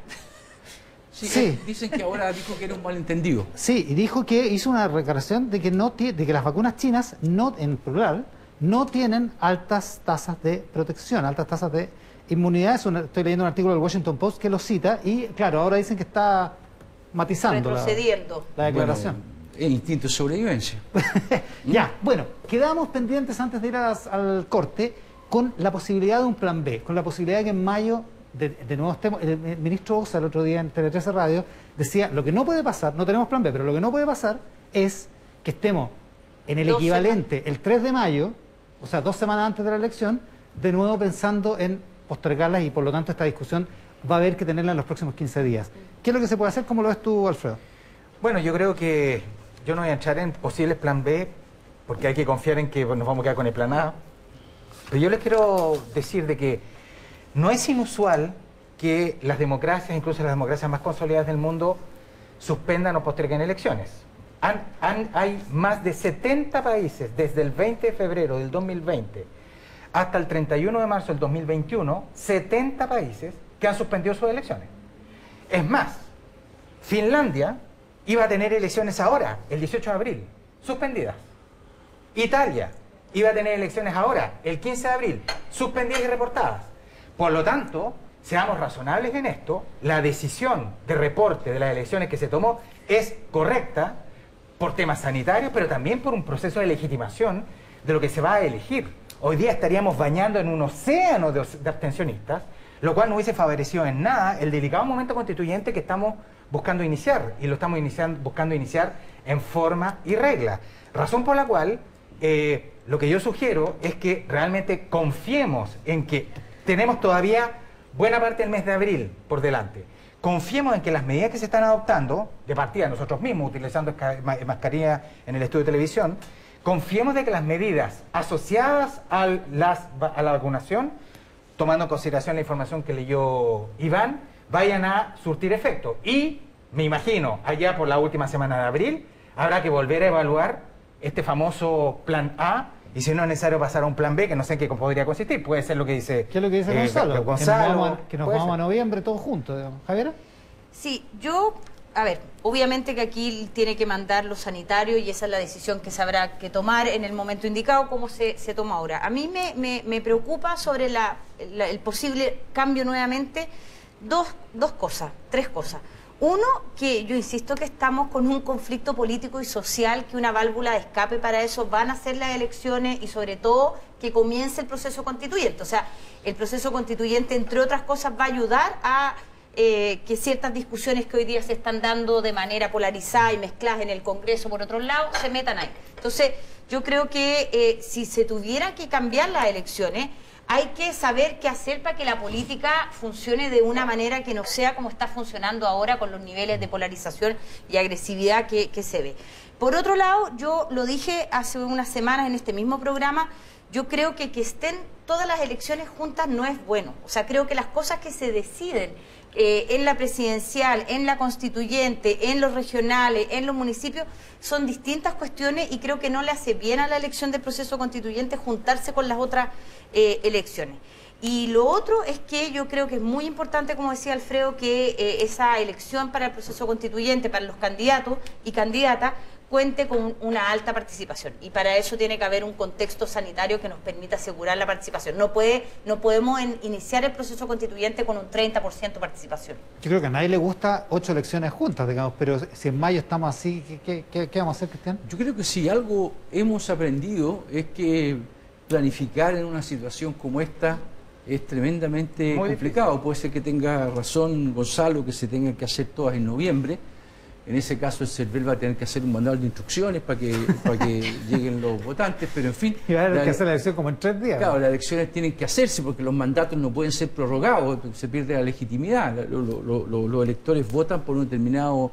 Sí, Sí. eh, dicen que ahora dijo que era un malentendido. Sí, y dijo que hizo una declaración de que, no tie- de que las vacunas chinas, no en plural, no tienen altas tasas de protección, altas tasas de inmunidad. Es una- estoy leyendo un artículo del Washington Post que lo cita y, claro, ahora dicen que está matizando la, Retrocediendo. la declaración. Bueno, es instinto de sobrevivencia. Ya, bueno, quedamos pendientes antes de ir a las- al corte con la posibilidad de un plan B, con la posibilidad de que en mayo, de, de nuevo estemos, el, el ministro Osa el otro día en Tele trece Radio decía, lo que no puede pasar, no tenemos plan B, pero lo que no puede pasar es que estemos en el Dos equivalente, el tres de mayo, o sea, dos semanas antes de la elección, de nuevo pensando en postergarlas y por lo tanto esta discusión va a haber que tenerla en los próximos quince días. ¿Qué es lo que se puede hacer? ¿Cómo lo ves tú, Alfredo? Bueno, yo creo que yo no voy a entrar en posibles plan B, porque hay que confiar en que nos vamos a quedar con el plan A. Pero yo les quiero decir de que no es inusual que las democracias, incluso las democracias más consolidadas del mundo, suspendan o posterguen elecciones. Han- han- hay más de setenta países desde el veinte de febrero del dos mil veinte hasta el treinta y uno de marzo del dos mil veintiuno, setenta países que han suspendido sus elecciones. Es más, Finlandia iba a tener elecciones ahora, el dieciocho de abril, suspendidas. Italia iba a tener elecciones ahora, el quince de abril, suspendidas y reportadas. Por lo tanto, seamos razonables en esto, la decisión de reporte de las elecciones que se tomó es correcta por temas sanitarios, pero también por un proceso de legitimación de lo que se va a elegir. Hoy día estaríamos bañando en un océano de, de abstencionistas, lo cual no hubiese favorecido en nada el delicado momento constituyente que estamos buscando iniciar, y lo estamos iniciando, buscando iniciar en forma y regla. Razón por la cual eh, lo que yo sugiero es que realmente confiemos en que tenemos todavía buena parte del mes de abril por delante. Confiemos en que las medidas que se están adoptando, de partida nosotros mismos, utilizando esca- ma- mascarilla en el estudio de televisión, confiemos de que las medidas asociadas al- las- a la vacunación, tomando en consideración la información que leyó Iván, vayan a surtir efecto. Y, me imagino, allá por la última semana de abril, habrá que volver a evaluar este famoso plan A, y si no es necesario pasar a un plan B, que no sé en qué podría consistir. Puede ser lo que dice, ¿Qué es lo que dice eh, Gonzalo? Gonzalo, que nos vamos a, que nos puede vamos a ser. noviembre todos juntos, digamos. ¿Javier? Sí, yo, a ver, obviamente que aquí tiene que mandar lo sanitario y esa es la decisión que se habrá que tomar en el momento indicado, como se, se toma ahora. A mí me, me, me preocupa sobre la, la- el posible cambio nuevamente dos, dos cosas, tres cosas. Uno, que yo insisto que estamos con un conflicto político y social, que una válvula de escape para eso van a ser las elecciones y sobre todo que comience el proceso constituyente. O sea, el proceso constituyente, entre otras cosas, va a ayudar a eh, que ciertas discusiones que hoy día se están dando de manera polarizada y mezcladas en el Congreso por otro lado, se metan ahí. Entonces, yo creo que eh, si se tuviera que cambiar las elecciones, hay que saber qué hacer para que la política funcione de una manera que no sea como está funcionando ahora con los niveles de polarización y agresividad que, que se ve. Por otro lado, yo lo dije hace unas semanas en este mismo programa, yo creo que que estén todas las elecciones juntas no es bueno. O sea, creo que las cosas que se deciden eh, en la presidencial, en la constituyente, en los regionales, en los municipios, son distintas cuestiones y creo que no le hace bien a la elección del proceso constituyente juntarse con las otras eh, elecciones. Y lo otro es que yo creo que es muy importante, como decía Alfredo, que eh, esa elección para el proceso constituyente, para los candidatos y candidatas, cuente con una alta participación. Y para eso tiene que haber un contexto sanitario que nos permita asegurar la participación. No puede, no podemos en- iniciar el proceso constituyente con un treinta por ciento de participación. Yo creo que a nadie le gusta ocho elecciones juntas, digamos, pero si en mayo estamos así, ¿qué, qué- qué- qué vamos a hacer, Cristian? Yo creo que si algo hemos aprendido es que planificar en una situación como esta es tremendamente Muy complicado. difícil. Puede ser que tenga razón Gonzalo, que se tengan que hacer todas en noviembre. En ese caso el CERVEL va a tener que hacer un manual de instrucciones para que, para que lleguen los votantes, pero en fin... Y va a tener la- que hacer la elección como en tres días. Claro, las elecciones tienen que hacerse porque los mandatos no pueden ser prorrogados, se pierde la legitimidad. Lo- lo- lo- lo- los electores votan por un determinado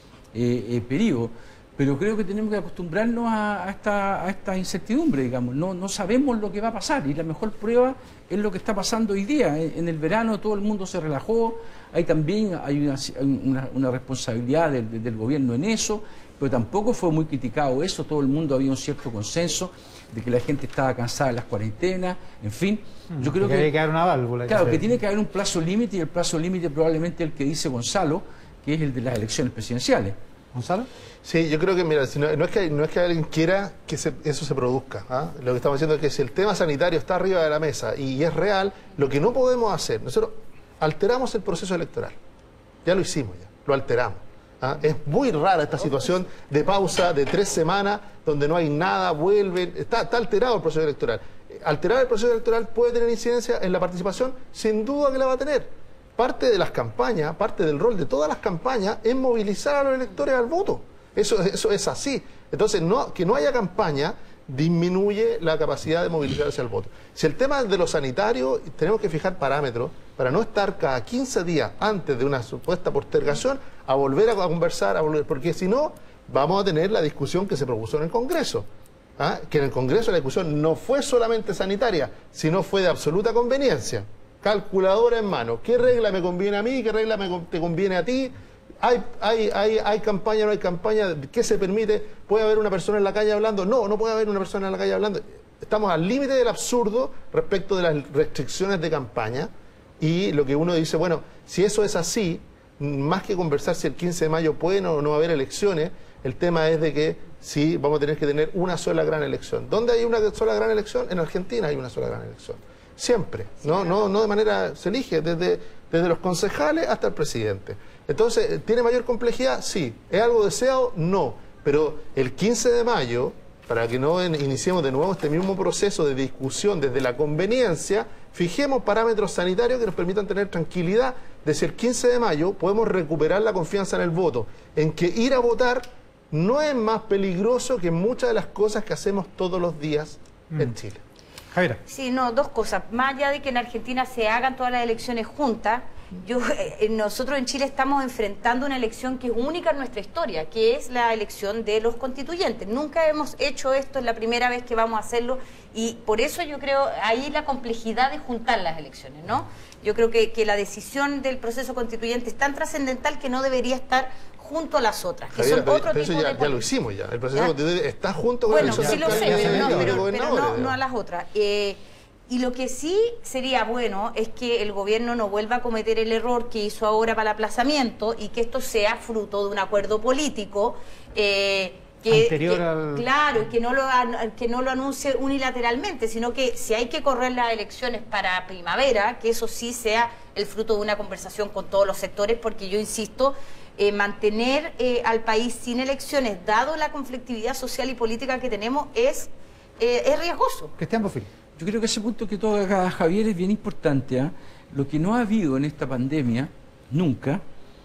eh, eh, periodo. Pero creo que tenemos que acostumbrarnos a, a, esta, a esta incertidumbre, digamos. No, no sabemos lo que va a pasar y la mejor prueba es lo que está pasando hoy día. En, en el verano todo el mundo se relajó, hay también hay una, una, una responsabilidad del, del gobierno en eso, pero tampoco fue muy criticado eso, todo el mundo había un cierto consenso de que la gente estaba cansada de las cuarentenas, en fin. Yo creo que que, hay que dar una válvula. claro, que tiene que haber un plazo límite y el plazo límite probablemente el que dice Gonzalo, que es el de las elecciones presidenciales. ¿Gonzalo? Sí, yo creo que, mira, si no, no, es que, no es que alguien quiera que se- eso se produzca. ¿ah? Lo que estamos diciendo es que si el tema sanitario está arriba de la mesa y es real, lo que no podemos hacer, nosotros alteramos el proceso electoral. Ya lo hicimos, ya, lo alteramos. ¿ah? Es muy rara esta situación de pausa de tres semanas donde no hay nada, vuelven, está, está alterado el proceso electoral. Alterar el proceso electoral puede tener incidencia en la participación, sin duda que la va a tener. Parte de las campañas, parte del rol de todas las campañas es movilizar a los electores al voto. Eso, eso es así. Entonces, no, que no haya campaña disminuye la capacidad de movilizarse al voto. Si el tema es de lo sanitario, tenemos que fijar parámetros para no estar cada quince días antes de una supuesta postergación a volver a conversar, a volver, porque si no, vamos a tener la discusión que se propuso en el Congreso. ¿ah? Que en el Congreso la discusión no fue solamente sanitaria, sino fue de absoluta conveniencia. Calculadora en mano. ¿Qué regla me conviene a mí? ¿Qué regla me, te conviene a ti? ¿Hay, hay, hay, ¿Hay campaña o no hay campaña? ¿Qué se permite? ¿Puede haber una persona en la calle hablando? No, no puede haber una persona en la calle hablando. Estamos al límite del absurdo respecto de las restricciones de campaña y lo que uno dice, bueno, si eso es así, más que conversar si el quince de mayo pueden o no haber elecciones, el tema es de que sí vamos a tener que tener una sola gran elección. ¿Dónde hay una sola gran elección? En Argentina hay una sola gran elección. Siempre, no, no, no de manera, se elige desde, desde los concejales hasta el presidente. Entonces, ¿tiene mayor complejidad? Sí. ¿Es algo deseado? No. Pero el quince de mayo, para que no en- iniciemos de nuevo este mismo proceso de discusión desde la conveniencia, fijemos parámetros sanitarios que nos permitan tener tranquilidad de si el quince de mayo podemos recuperar la confianza en el voto, en que ir a votar no es más peligroso que muchas de las cosas que hacemos todos los días Mm. en Chile. Javier. Sí, no, dos cosas. Más allá de que en Argentina se hagan todas las elecciones juntas, yo, eh, nosotros en Chile estamos enfrentando una elección que es única en nuestra historia, que es la elección de los constituyentes. Nunca hemos hecho esto, es la primera vez que vamos a hacerlo y por eso yo creo ahí la complejidad de juntar las elecciones, ¿no? Yo creo que, que la decisión del proceso constituyente es tan trascendental que no debería estar junto a las otras, que Javier, son pero- otro pero eso tipo ya, de ya lo políticas. hicimos ya. El proceso ¿Ya? constituyente está junto con Bueno, la sí elección lo sé, de pero no, alcaldes y pero, pero gobernadores, no, no a digamos. las otras. Eh, y lo que sí sería bueno es que el gobierno no vuelva a cometer el error que hizo ahora para el aplazamiento y que esto sea fruto de un acuerdo político eh, que, Anterior que- al- claro, y que no lo an- que no lo anuncie unilateralmente, sino que si hay que correr las elecciones para primavera, que eso sí sea el fruto de una conversación con todos los sectores, porque yo insisto, eh, mantener eh, al país sin elecciones, dado la conflictividad social y política que tenemos, es, eh, es riesgoso. Cristian Bofil. Yo creo que ese punto que toca Javier es bien importante. ¿ah? Lo que no ha habido en esta pandemia, nunca,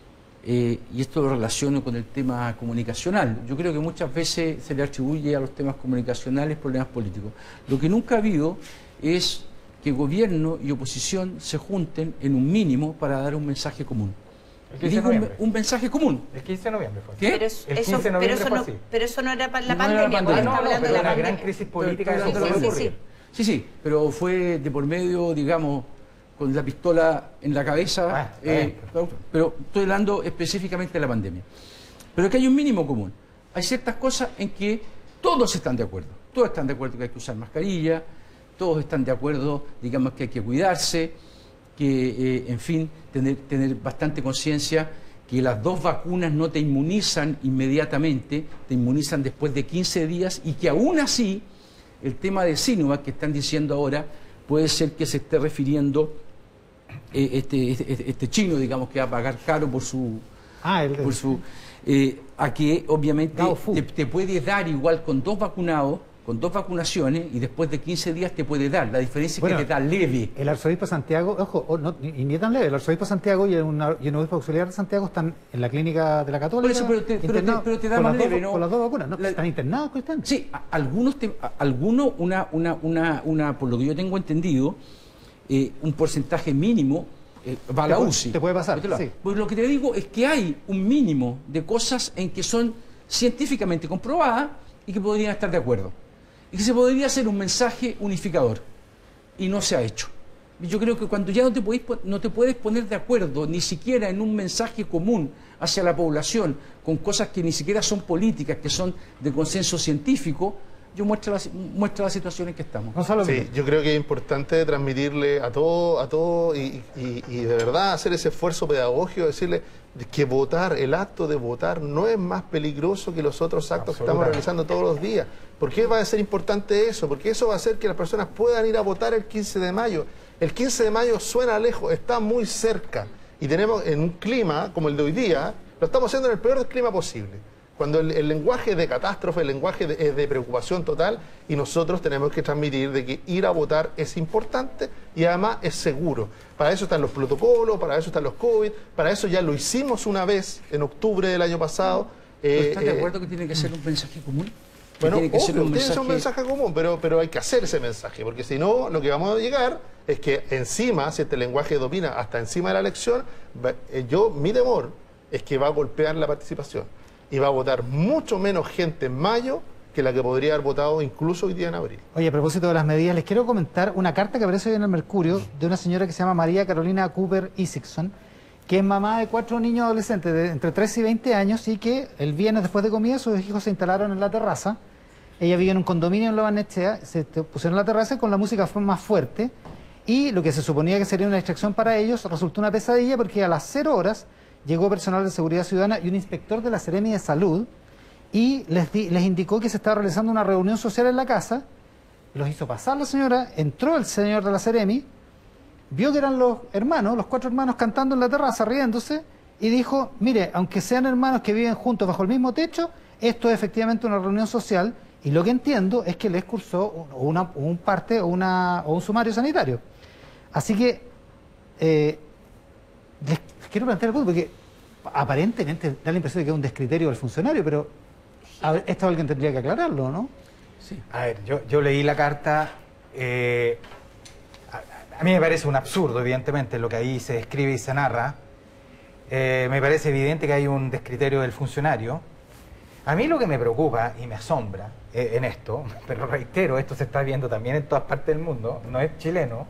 eh, y esto lo relaciono con el tema comunicacional, yo creo que muchas veces se le atribuye a los temas comunicacionales problemas políticos. Lo que nunca ha habido es que gobierno y oposición se junten en un mínimo para dar un mensaje común. El Y quince de digo un, noviembre. un mensaje común. El quince de noviembre fue así. ¿Qué? Pero, es- El eso, quince de pero, noviembre eso fue no, así. pero eso no era para la No era la pandemia, pandemia. porque No, está no, hablando pero de la una gran pandemia. crisis política Pero- de pero- donde sí, lo sí, sí, ocurrió. Sí, sí, pero fue de por medio, digamos, con la pistola en la cabeza. Ah, eh, pero estoy hablando específicamente de la pandemia. Pero aquí hay un mínimo común. Hay ciertas cosas en que todos están de acuerdo. Todos están de acuerdo que hay que usar mascarilla, todos están de acuerdo, digamos, que hay que cuidarse, que, eh, en fin, tener, tener bastante conciencia que las dos vacunas no te inmunizan inmediatamente, te inmunizan después de quince días y que aún así el tema de Sinovac que están diciendo ahora puede ser que se esté refiriendo eh, este, este, este chino, digamos, que va a pagar caro por su... Ah, el, por su eh, a que obviamente Gao Fu. te, te puede dar igual con dos vacunados, con dos vacunaciones y después de quince días te puede dar. La diferencia Bueno, es que te da leve. El arzobispo de Santiago, ojo, oh, no, y ni tan leve, el arzobispo de Santiago y un, y un obispo auxiliar de Santiago están en la clínica de la Católica. Por eso, pero te, pero te, pero te da con más las leve, dos, ¿no? Con las dos vacunas, ¿no? La, están internados, Cristian. Sí, a, algunos, te, a, algunos una, una, una, una, por lo que yo tengo entendido, eh, un porcentaje mínimo eh, va a la U C I. Te puede pasar, sí. Pues lo que te digo es que hay un mínimo de cosas en que son científicamente comprobadas y que podrían estar de acuerdo. Y que se podría hacer un mensaje unificador. Y no se ha hecho. Yo creo que cuando ya no te, podéis, no te puedes poner de acuerdo ni siquiera en un mensaje común hacia la población, con cosas que ni siquiera son políticas, que son de consenso científico, yo muestro la, muestra la situación en que estamos. Gonzalo, sí, yo creo que es importante transmitirle a todo, a todo y, y, y de verdad hacer ese esfuerzo pedagógico, decirle que votar, el acto de votar no es más peligroso que los otros actos que estamos realizando todos los días. ¿Por qué va a ser importante eso? Porque eso va a hacer que las personas puedan ir a votar el quince de mayo. El quince de mayo suena lejos, está muy cerca. Y tenemos en un clima como el de hoy día, lo estamos haciendo en el peor clima posible. Cuando el, el lenguaje es de catástrofe, el lenguaje de, es de preocupación total, y nosotros tenemos que transmitir de que ir a votar es importante y además es seguro. Para eso están los protocolos, para eso están los COVID, para eso ya lo hicimos una vez en octubre del año pasado. Eh, ¿Estás de eh, acuerdo que tiene que ser un mensaje común? Bueno, tiene que obvio, ser un tiene que mensaje... ser un mensaje común, pero, pero hay que hacer ese mensaje, porque si no, lo que vamos a llegar es que encima, si este lenguaje domina hasta encima de la elección, yo, mi temor es que va a golpear la participación y va a votar mucho menos gente en mayo que la que podría haber votado incluso hoy día en abril. Oye, a propósito de las medidas, les quiero comentar una carta que aparece hoy en el Mercurio de una señora que se llama María Carolina Cooper Isakson, que es mamá de cuatro niños adolescentes de entre trece y veinte años y que el viernes después de comida sus hijos se instalaron en la terraza. Ella vive en un condominio en Lo Barnechea, se pusieron en la terraza con la música más fuerte y lo que se suponía que sería una distracción para ellos resultó una pesadilla porque a las cero horas llegó personal de seguridad ciudadana y un inspector de la Seremi de Salud y les, di, les indicó que se estaba realizando una reunión social en la casa, los hizo pasar la señora, entró el señor de la Seremi, vio que eran los hermanos, los cuatro hermanos cantando en la terraza, riéndose, y dijo, mire, aunque sean hermanos que viven juntos bajo el mismo techo, esto es efectivamente una reunión social, y lo que entiendo es que les cursó una, un parte o, una, o un sumario sanitario. Así que, eh, les quiero plantear el punto, porque aparentemente da la impresión de que es un descriterio del funcionario, pero a ver, esto alguien tendría que aclararlo, ¿no? Sí. A ver, yo, yo leí la carta, eh, a, a mí me parece un absurdo, evidentemente, lo que ahí se describe y se narra. Eh, me parece evidente que hay un descriterio del funcionario. A mí lo que me preocupa y me asombra eh, en esto, pero reitero, esto se está viendo también en todas partes del mundo, no es chileno,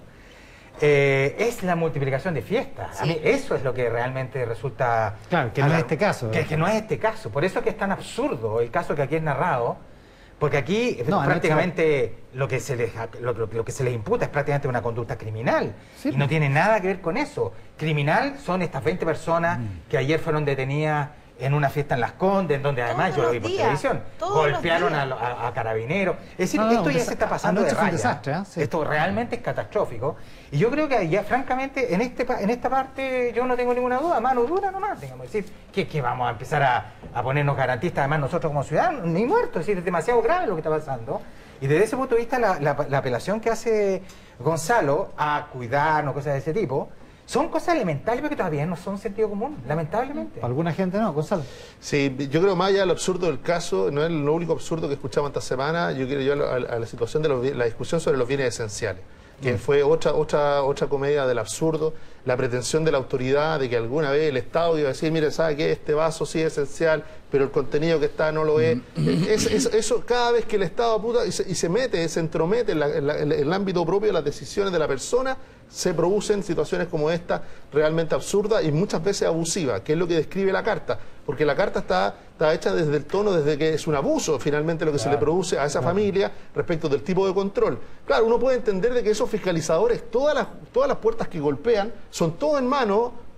eh, es la multiplicación de fiestas. Sí. A mí eso es lo que realmente resulta... Claro, que no es este caso. Que, que no es este caso. Por eso es que es tan absurdo el caso que aquí es narrado, porque aquí no, prácticamente no, lo, que se les, lo, lo, lo que se les imputa es prácticamente una conducta criminal. Sí, y no tiene nada que ver con eso. Criminal son estas veinte personas mm. que ayer fueron detenidas en una fiesta en Las Condes, en donde además yo lo vi por televisión, golpearon a, a, a carabineros. Es decir, no, esto ya se está pasando de raya. Desastre, ¿eh? Sí. Esto realmente es catastrófico. Y yo creo que ya, francamente, en este en esta parte yo no tengo ninguna duda, mano dura nomás, digamos, es decir, que, que vamos a empezar a, a ponernos garantistas, además nosotros como ciudadanos, ni muertos, es decir, es demasiado grave lo que está pasando. Y desde ese punto de vista, la, la, la apelación que hace Gonzalo a cuidarnos, cosas de ese tipo, son cosas elementales, pero que todavía no son sentido común, lamentablemente. Alguna gente no, Gonzalo. Sí, yo creo más allá del absurdo del caso, no es lo único absurdo que escuchamos esta semana, yo quiero llevar a, a la situación de los, la discusión sobre los bienes esenciales, que mm. fue otra, otra, otra comedia del absurdo, la pretensión de la autoridad de que alguna vez el Estado iba a decir, mire, ¿sabe qué? Este vaso sí es esencial, pero el contenido que está no lo es. Mm. es, es eso, cada vez que el Estado apunta y se, y se mete, se entromete en, la, en, la, en el ámbito propio de las decisiones de la persona, se producen situaciones como esta realmente absurdas y muchas veces abusivas, que es lo que describe la carta, porque la carta está, está hecha desde el tono, desde que es un abuso finalmente lo que claro, se le produce a esa claro. familia respecto del tipo de control. Claro, uno puede entender de que esos fiscalizadores, todas las, todas las puertas que golpean, son todo en manos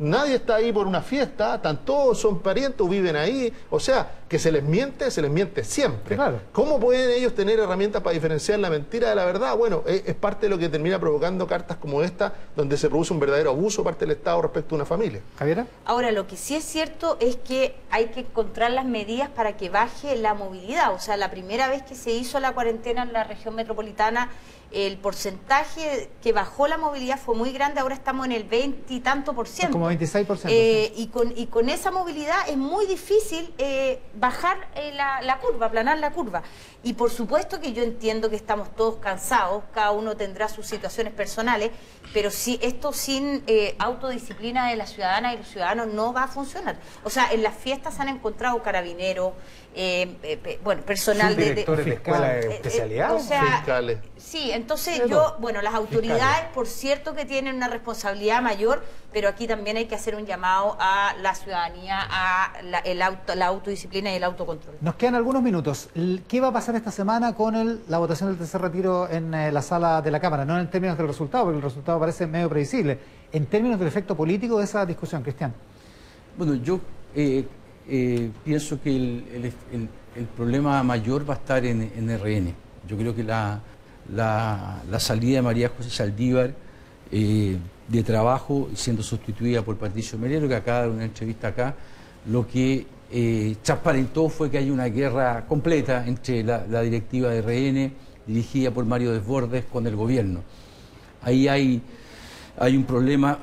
Nadie está ahí por una fiesta, están todos, son parientes o viven ahí. O sea, que se les miente, se les miente siempre. Claro. ¿Cómo pueden ellos tener herramientas para diferenciar la mentira de la verdad? Bueno, es, es parte de lo que termina provocando cartas como esta, donde se produce un verdadero abuso parte del Estado respecto a una familia. ¿Javiera? Ahora, lo que sí es cierto es que hay que encontrar las medidas para que baje la movilidad. O sea, la primera vez que se hizo la cuarentena en la región metropolitana, el porcentaje que bajó la movilidad fue muy grande, ahora estamos en el veinte y tanto por ciento. Como veintiséis por ciento. Eh, Sí. y, con, y con esa movilidad es muy difícil eh, bajar eh, la, la curva, aplanar la curva. Y por supuesto que yo entiendo que estamos todos cansados, cada uno tendrá sus situaciones personales, pero si esto sin eh, autodisciplina de la ciudadana y los ciudadanos no va a funcionar. O sea, en las fiestas se han encontrado carabineros, eh, eh, bueno, personal de, de, Subdirectores de escuela de eh, eh, especialidad. o sea, Fiscales. sí, entonces Pero, yo, bueno, las autoridades, fiscales. por cierto que tienen una responsabilidad mayor, pero aquí también hay que hacer un llamado a la ciudadanía, a la, el auto, la autodisciplina y el autocontrol. Nos quedan algunos minutos. ¿Qué va a pasar esta semana con el, la votación del tercer retiro en eh, la sala de la Cámara? No en términos del resultado, porque el resultado parece medio previsible. En términos del efecto político de esa discusión, Cristian. Bueno, yo eh, eh, pienso que el, el, el, el problema mayor va a estar en, en R N. Yo creo que la, la, la salida de María José Saldívar eh, de trabajo, siendo sustituida por Patricio Melero, que acaba de dar una entrevista acá, lo que eh, transparentó fue que hay una guerra completa entre la, la directiva de R N, dirigida por Mario Desbordes, con el gobierno. Ahí hay, hay un problema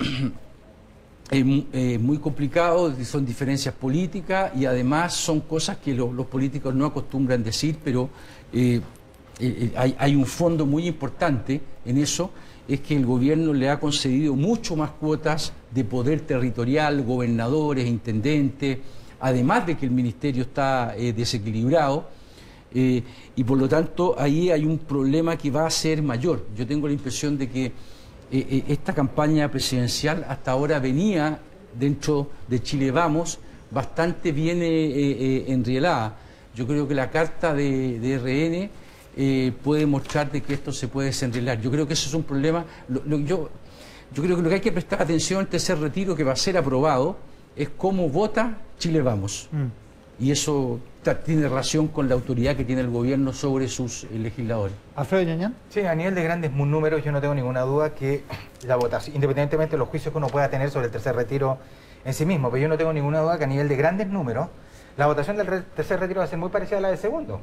eh, eh, muy complicado, son diferencias políticas y además son cosas que lo, los políticos no acostumbran decir, pero eh, eh, hay, hay un fondo muy importante en eso, es que el gobierno le ha concedido mucho más cuotas de poder territorial, gobernadores, intendentes, además de que el ministerio está eh, desequilibrado, eh, y por lo tanto ahí hay un problema que va a ser mayor. Yo tengo la impresión de que eh, eh, esta campaña presidencial hasta ahora venía dentro de Chile Vamos bastante bien eh, eh, enrielada. Yo creo que la carta de, de R N eh, puede mostrar de que esto se puede desenrielar. Yo creo que eso es un problema. Lo, lo, yo, yo creo que lo que hay que prestar atención al tercer retiro que va a ser aprobado es cómo vota Chile Vamos. Mm. Y eso tiene relación con la autoridad que tiene el gobierno sobre sus eh, legisladores. Alfredo Ñañán. Sí, a nivel de grandes números yo no tengo ninguna duda que la votación, independientemente de los juicios que uno pueda tener sobre el tercer retiro en sí mismo, pero yo no tengo ninguna duda que a nivel de grandes números, la votación del re tercer retiro va a ser muy parecida a la del segundo.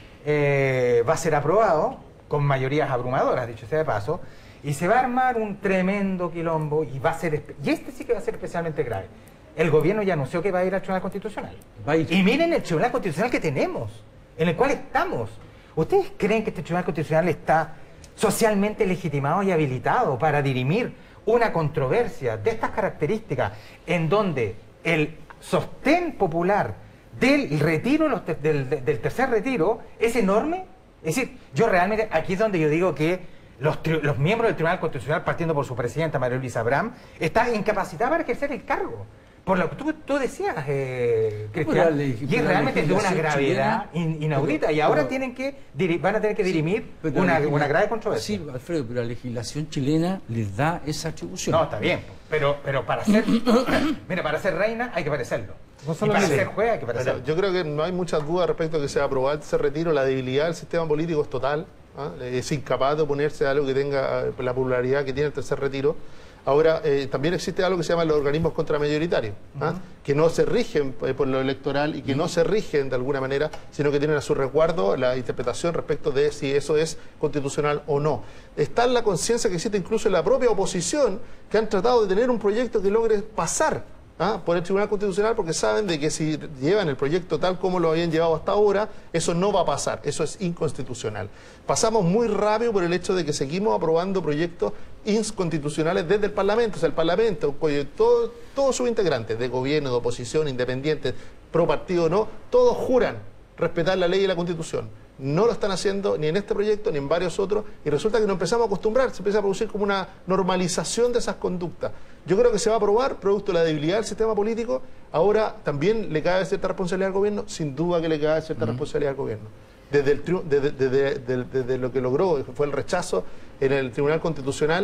eh, va a ser aprobado con mayorías abrumadoras, dicho sea de paso, y se va a armar un tremendo quilombo y va a ser, y este sí que va a ser especialmente grave. El gobierno ya anunció que va a ir al Tribunal Constitucional. Va a ir. Y miren el Tribunal Constitucional que tenemos, en el cual estamos. ¿Ustedes creen que este Tribunal Constitucional está socialmente legitimado y habilitado para dirimir una controversia de estas características, en donde el sostén popular del retiro, los te del, del tercer retiro, es enorme? Es decir, yo realmente, aquí es donde yo digo que los, los miembros del Tribunal Constitucional, partiendo por su presidenta, María Luisa Abram, están incapacitados para ejercer el cargo. Por lo que tú, tú decías, eh, Cristian, y es realmente de una gravedad in, inaudita, pero, y ahora pero, tienen que van a tener que dirimir sí, una, una grave controversia. Sí, Alfredo, pero la legislación chilena les da esa atribución. No, está bien, pero, pero para ser mira, para ser reina hay que parecerlo. No solo para ser juez hay que parecerlo. Yo creo que no hay muchas dudas respecto a que se va a aprobar ese retiro. La debilidad del sistema político es total. ¿eh? Es incapaz de oponerse a algo que tenga la popularidad que tiene el tercer retiro. Ahora, eh, también existe algo que se llama los organismos contramayoritarios, ¿eh? uh-huh. que no se rigen eh, por lo electoral y que uh-huh. no se rigen de alguna manera, sino que tienen a su resguardo la interpretación respecto de si eso es constitucional o no. Está en la conciencia que existe incluso en la propia oposición, que han tratado de tener un proyecto que logre pasar ¿Ah? por el Tribunal Constitucional, porque saben de que si llevan el proyecto tal como lo habían llevado hasta ahora, eso no va a pasar, eso es inconstitucional. Pasamos muy rápido por el hecho de que seguimos aprobando proyectos inconstitucionales desde el Parlamento. O sea, el Parlamento, todo, todos sus integrantes, de gobierno, de oposición, independientes, pro partido o no, todos juran respetar la ley y la Constitución. No lo están haciendo ni en este proyecto ni en varios otros, y resulta que nos empezamos a acostumbrar, se empieza a producir como una normalización de esas conductas. Yo creo que se va a aprobar, producto de la debilidad del sistema político. Ahora también le cabe cierta responsabilidad al gobierno, sin duda que le cabe cierta uh-huh. responsabilidad al gobierno. Desde, el, desde, desde, desde, desde lo que logró, fue el rechazo en el Tribunal Constitucional,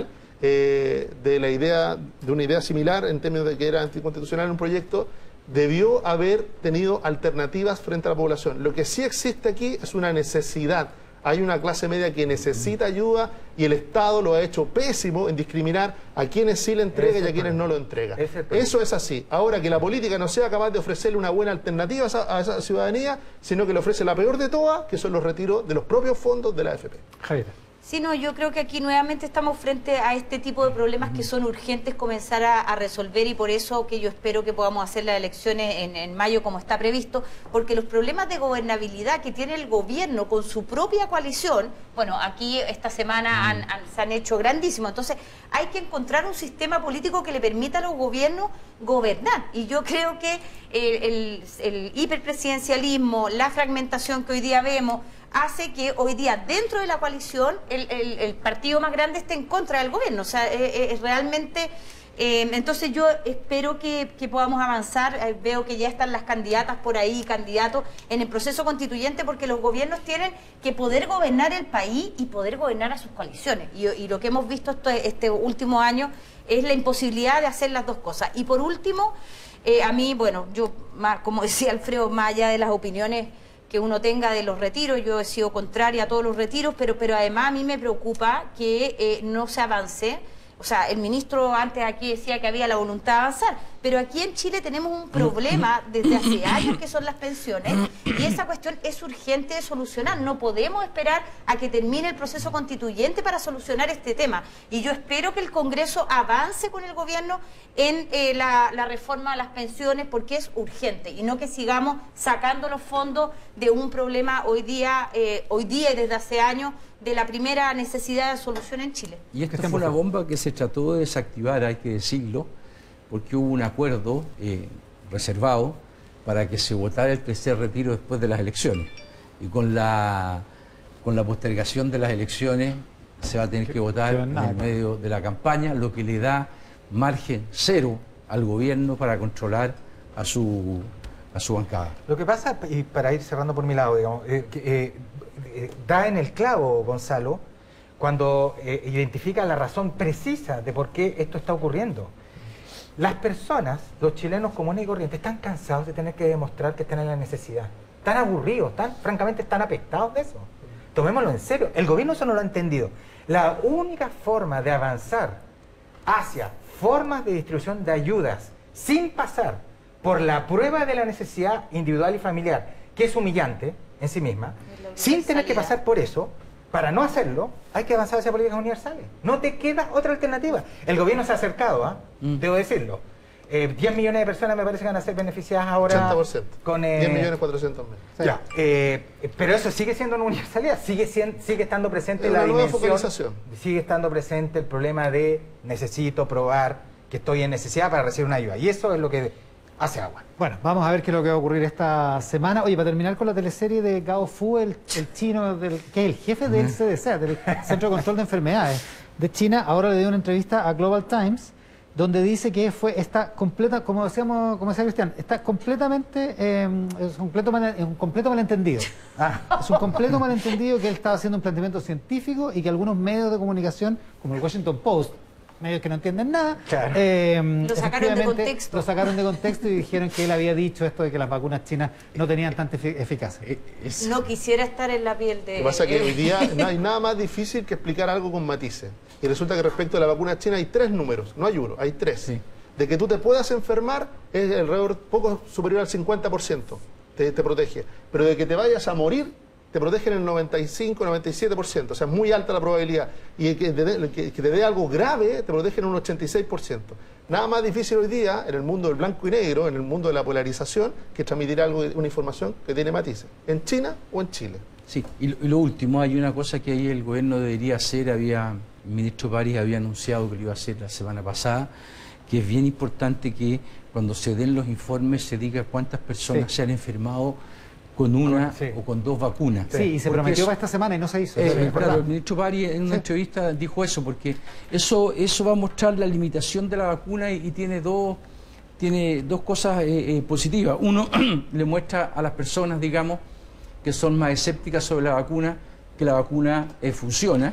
eh, de la idea, de una idea similar en términos de que era anticonstitucional un proyecto, debió haber tenido alternativas frente a la población. Lo que sí existe aquí es una necesidad. Hay una clase media que necesita ayuda y el Estado lo ha hecho pésimo en discriminar a quienes sí le entrega y a quienes no lo entrega. Eso es así. Ahora, que la política no sea capaz de ofrecerle una buena alternativa a esa, a esa ciudadanía, sino que le ofrece la peor de todas, que son los retiros de los propios fondos de la A F P. Javier. Sí, no, yo creo que aquí nuevamente estamos frente a este tipo de problemas que son urgentes comenzar a, a resolver, y por eso que yo espero que podamos hacer las elecciones en, en mayo como está previsto, porque los problemas de gobernabilidad que tiene el gobierno con su propia coalición, bueno, aquí esta semana han, han, se han hecho grandísimos, entonces hay que encontrar un sistema político que le permita a los gobiernos gobernar, y yo creo que el, el, el hiperpresidencialismo, la fragmentación que hoy día vemos, hace que hoy día dentro de la coalición el, el, el partido más grande esté en contra del gobierno. O sea, es, es realmente... Eh, entonces yo espero que, que podamos avanzar. Eh, veo que ya están las candidatas por ahí, candidatos en el proceso constituyente, porque los gobiernos tienen que poder gobernar el país y poder gobernar a sus coaliciones. Y, y lo que hemos visto este, este último año es la imposibilidad de hacer las dos cosas. Y por último, eh, a mí, bueno, yo, más, como decía Alfredo, más allá de las opiniones que uno tenga de los retiros, yo he sido contraria a todos los retiros, pero, pero además a mí me preocupa que eh, no se avance. O sea, el ministro antes aquí decía que había la voluntad de avanzar, pero aquí en Chile tenemos un problema desde hace años que son las pensiones, y esa cuestión es urgente de solucionar. No podemos esperar a que termine el proceso constituyente para solucionar este tema, y yo espero que el Congreso avance con el gobierno en eh, la, la reforma a las pensiones, porque es urgente, y no que sigamos sacando los fondos de un problema hoy día, eh, hoy día y desde hace años, de la primera necesidad de solución en Chile. Y esta fue una bomba que se trató de desactivar, hay que decirlo, porque hubo un acuerdo eh, reservado para que se votara el tercer retiro después de las elecciones. Y con la, con la postergación de las elecciones se va a tener que votar en el medio de la campaña, lo que le da margen cero al gobierno para controlar a su, a su bancada. Lo que pasa, y para ir cerrando por mi lado, digamos, eh, que, eh, eh, da en el clavo, Gonzalo, cuando eh, identifica la razón precisa de por qué esto está ocurriendo. Las personas, los chilenos comunes y corrientes, están cansados de tener que demostrar que están en la necesidad. Están aburridos, están, francamente están apestados de eso. Tomémoslo en serio. El gobierno eso no lo ha entendido. La única forma de avanzar hacia formas de distribución de ayudas sin pasar por la prueba de la necesidad individual y familiar, que es humillante en sí misma, sin tener que pasar por eso, para no hacerlo, hay que avanzar hacia políticas universales. No te queda otra alternativa. El gobierno se ha acercado, ¿eh? mm. debo decirlo. Eh, diez millones de personas me parece que van a ser beneficiadas ahora. ochenta por ciento. Con, eh, diez millones cuatrocientos mil. Sí. Ya, eh, pero eso sigue siendo una universalidad, sigue, siendo, sigue estando presente la nueva dimensión, focalización. Sigue estando presente el problema de necesito probar que estoy en necesidad para recibir una ayuda. Y eso es lo que hace agua. Bueno, vamos a ver qué es lo que va a ocurrir esta semana. Oye, para terminar con la teleserie de Gao Fu, el, el chino, del, que es el jefe del C D C, del Centro de Control de Enfermedades de China, ahora le dio una entrevista a Global Times, donde dice que fue está completa, como decíamos, como decía Cristian, está completamente, eh, es, un completo mal, es un completo malentendido. Ah, es un completo malentendido que él estaba haciendo un planteamiento científico y que algunos medios de comunicación, como el Washington Post, medios que no entienden nada, claro. eh, lo sacaron de contexto. Lo sacaron de contexto y dijeron que él había dicho esto de que las vacunas chinas no tenían tanta efic eficacia. Es... No quisiera estar en la piel de... Lo que pasa es que hoy día no hay nada más difícil que explicar algo con matices. Y resulta que respecto a la vacuna china hay tres números, no hay uno, hay tres. Sí. De que tú te puedas enfermar es alrededor poco superior al cincuenta por ciento, te, te protege. Pero de que te vayas a morir, te protegen el noventa y cinco, noventa y siete por ciento, o sea, es muy alta la probabilidad. Y que te dé, que, que te dé algo grave, te protegen un ochenta y seis por ciento. Nada más difícil hoy día, en el mundo del blanco y negro, en el mundo de la polarización, que transmitir algo, una información que tiene matices, en China o en Chile. Sí, y lo, y lo último, hay una cosa que ahí el gobierno debería hacer, había, el ministro París había anunciado que lo iba a hacer la semana pasada, que es bien importante que cuando se den los informes se diga cuántas personas sí. se han enfermado con una sí. o con dos vacunas. Sí, y se porque prometió eso, para esta semana y no se hizo. Eh, claro, el ministro París en una sí. entrevista dijo eso, porque eso eso va a mostrar la limitación de la vacuna y, y tiene dos tiene dos cosas eh, eh, positivas. Uno, le muestra a las personas, digamos, que son más escépticas sobre la vacuna, que la vacuna eh, funciona.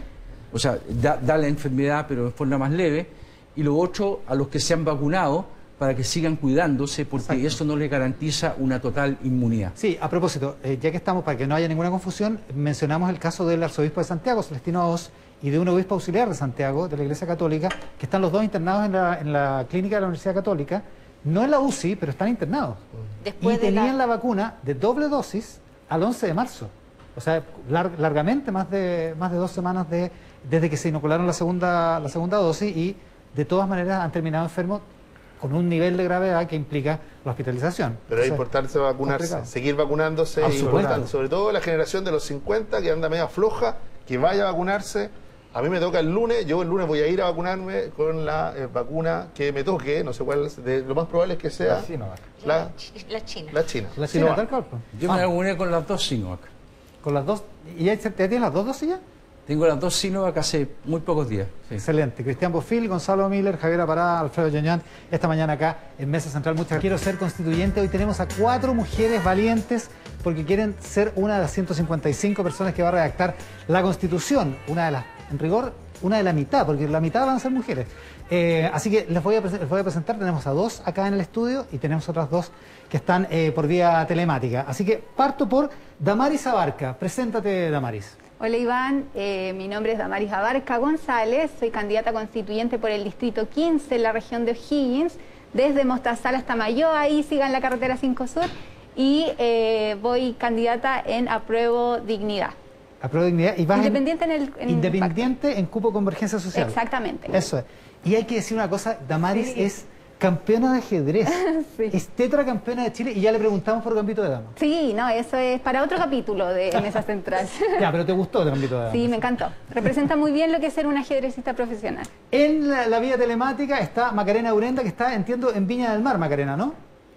o sea, da, da la enfermedad pero de forma más leve, y lo otro a los que se han vacunado para que sigan cuidándose, porque Exacto. eso no les garantiza una total inmunidad. Sí, a propósito, eh, ya que estamos, para que no haya ninguna confusión, mencionamos el caso del arzobispo de Santiago, Celestino Oz, y de un obispo auxiliar de Santiago, de la Iglesia Católica, que están los dos internados en la, en la clínica de la Universidad Católica, no en la U C I, pero están internados. Después y tenían la... la vacuna de doble dosis al once de marzo. O sea, lar largamente, más de, más de dos semanas de, desde que se inocularon la segunda, la segunda dosis, y de todas maneras han terminado enfermos con un nivel de gravedad que implica la hospitalización. Pero es importante vacunarse, complicado. seguir vacunándose, y sobre todo la generación de los cincuenta que anda media floja, que vaya a vacunarse. A mí me toca el lunes, yo el lunes voy a ir a vacunarme con la eh, vacuna que me toque, no sé cuál, de, lo más probable es que sea la Sinovac. La, la China. La China. La China, tal cual. Yo ah. me vacuné con las dos Sinovac. ¿Con las dos? ¿Y ya tienes las dos dosis ya? Tengo las dos Sinovac hace muy pocos días. Sí. Excelente. Cristian Bofill, Gonzalo Miller, Javier Parada, Alfredo Yoñán, esta mañana acá en Mesa Central. Muchas gracias. Quiero ser constituyente. Hoy tenemos a cuatro mujeres valientes porque quieren ser una de las ciento cincuenta y cinco personas que va a redactar la Constitución. Una de las, en rigor, una de la mitad, porque la mitad van a ser mujeres. Eh, así que les voy, a les voy a presentar. Tenemos a dos acá en el estudio y tenemos otras dos que están eh, por vía telemática. Así que parto por Damaris Abarca. Preséntate, Damaris. Hola Iván, eh, mi nombre es Damaris Abarca González, soy candidata constituyente por el distrito quince en la región de O'Higgins, desde Mostazal hasta Mayo, ahí sigan la carretera cinco Sur, y eh, voy candidata en Apruebo Dignidad. Apruebo Dignidad y vas independiente en, en el en Independiente en cupo Convergencia Social. Exactamente. Eso es. Y hay que decir una cosa, Damaris sí. es campeona de ajedrez, sí. es tetracampeona de Chile, y ya le preguntamos por Gambito de Dama. Sí, no, eso es para otro capítulo de Mesa Central. Ya, pero ¿te gustó el Gambito de Dama? Sí, me encantó. Representa muy bien lo que es ser un ajedrecista profesional. En la, la vía telemática está Macarena Urenda, que está, entiendo, en Viña del Mar, Macarena, ¿no?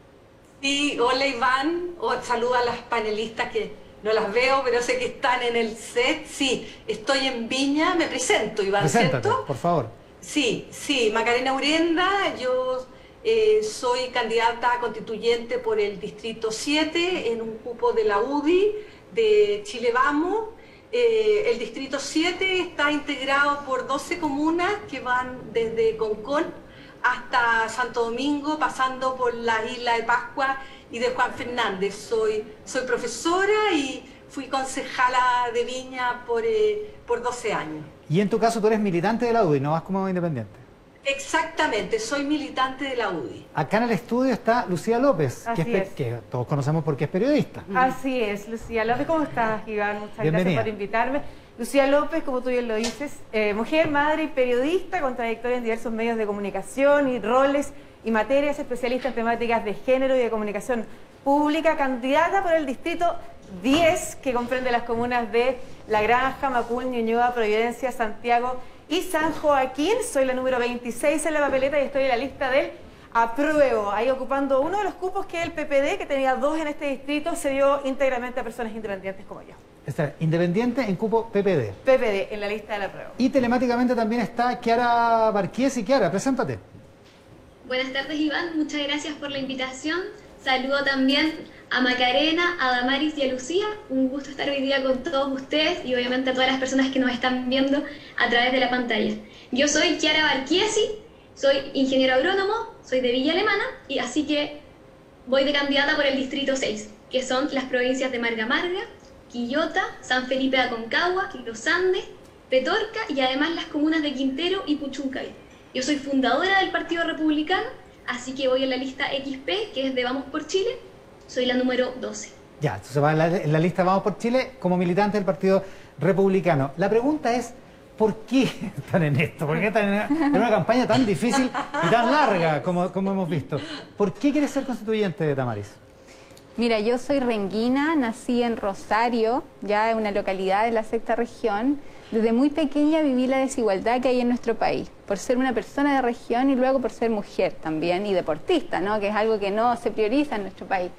Sí, hola Iván, oh, saludo a las panelistas que no las veo, pero sé que están en el set. Sí, estoy en Viña, me presento, Iván, Preséntate, ¿cierto? por favor. Sí, sí, Macarena Urenda, yo eh, soy candidata constituyente por el Distrito siete en un cupo de la U D I de Chile Vamos. Eh, el Distrito siete está integrado por doce comunas que van desde Concón hasta Santo Domingo, pasando por la isla de Pascua y de Juan Fernández. Soy, soy profesora y fui concejala de Viña por, eh, por doce años. Y en tu caso tú eres militante de la U D I, no vas como independiente. Exactamente, soy militante de la U D I. Acá en el estudio está Lucía López, que, es es. que todos conocemos porque es periodista. Así es, Lucía López. ¿Cómo estás, Iván? Muchas Bienvenida. gracias por invitarme. Lucía López, como tú bien lo dices, eh, mujer, madre y periodista con trayectoria en diversos medios de comunicación y roles y materias, especialista en temáticas de género y de comunicación pública, candidata por el Distrito diez, que comprende las comunas de La Granja, Macul, Ñuñoa, Providencia, Santiago y San Joaquín. Soy la número veintiséis en la papeleta y estoy en la lista del Apruebo, ahí ocupando uno de los cupos que el P P D, que tenía dos en este distrito, se dio íntegramente a personas independientes como yo. Está independiente en cupo P P D. P P D, en la lista del Apruebo. Y telemáticamente también está Kiara Barquies. Y Kiara, preséntate. Buenas tardes, Iván, muchas gracias por la invitación. Saludo también a Macarena, a Damaris y a Lucía. Un gusto estar hoy día con todos ustedes y obviamente a todas las personas que nos están viendo a través de la pantalla. Yo soy Kiara Barquiesi, soy ingeniero agrónomo, soy de Villa Alemana y así que voy de candidata por el Distrito seis, que son las provincias de Marga Marga, Quillota, San Felipe de Aconcagua, Los Andes, Petorca y además las comunas de Quintero y Puchuncaví. Yo soy fundadora del Partido Republicano, así que voy en la lista X P, que es de Vamos por Chile. Soy la número doce. Ya, entonces va en la, en la lista Vamos por Chile como militante del Partido Republicano. La pregunta es, ¿por qué están en esto? ¿Por qué están en, en una campaña tan difícil y tan larga como, como hemos visto? ¿Por qué quieres ser constituyente, Damaris? Mira, yo soy renguina, nací en Rosario, ya en una localidad de la sexta región. Desde muy pequeña viví la desigualdad que hay en nuestro país, por ser una persona de región y luego por ser mujer también y deportista, ¿no? Que es algo que no se prioriza en nuestro país.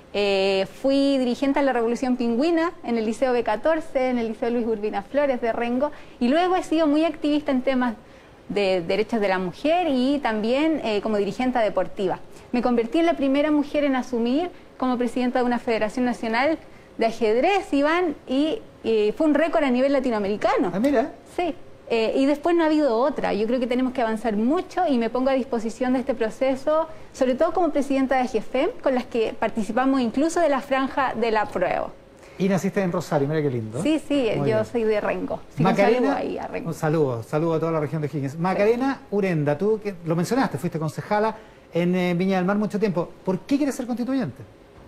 Eh, fui dirigente de la Revolución Pingüina en el Liceo B catorce, en el Liceo Luis Urbina Flores de Rengo, y luego he sido muy activista en temas de derechos de la mujer y también eh, como dirigente deportiva. Me convertí en la primera mujer en asumir como presidenta de una Federación Nacional de Ajedrez, Iván, y, y fue un récord a nivel latinoamericano. Ah, mira. Sí. Eh, y después no ha habido otra. Yo creo que tenemos que avanzar mucho y me pongo a disposición de este proceso, sobre todo como presidenta de G F E M, con las que participamos incluso de la franja de la prueba. Y naciste en Rosario, mira qué lindo. Sí, sí, Muy yo bien. soy de Rengo. Sí, Macarena, un saludo ahí a Rengo. un saludo, saludo a toda la región de Higgins. Macarena Urenda, tú que lo mencionaste, fuiste concejala en eh, Viña del Mar mucho tiempo. ¿Por qué quieres ser constituyente?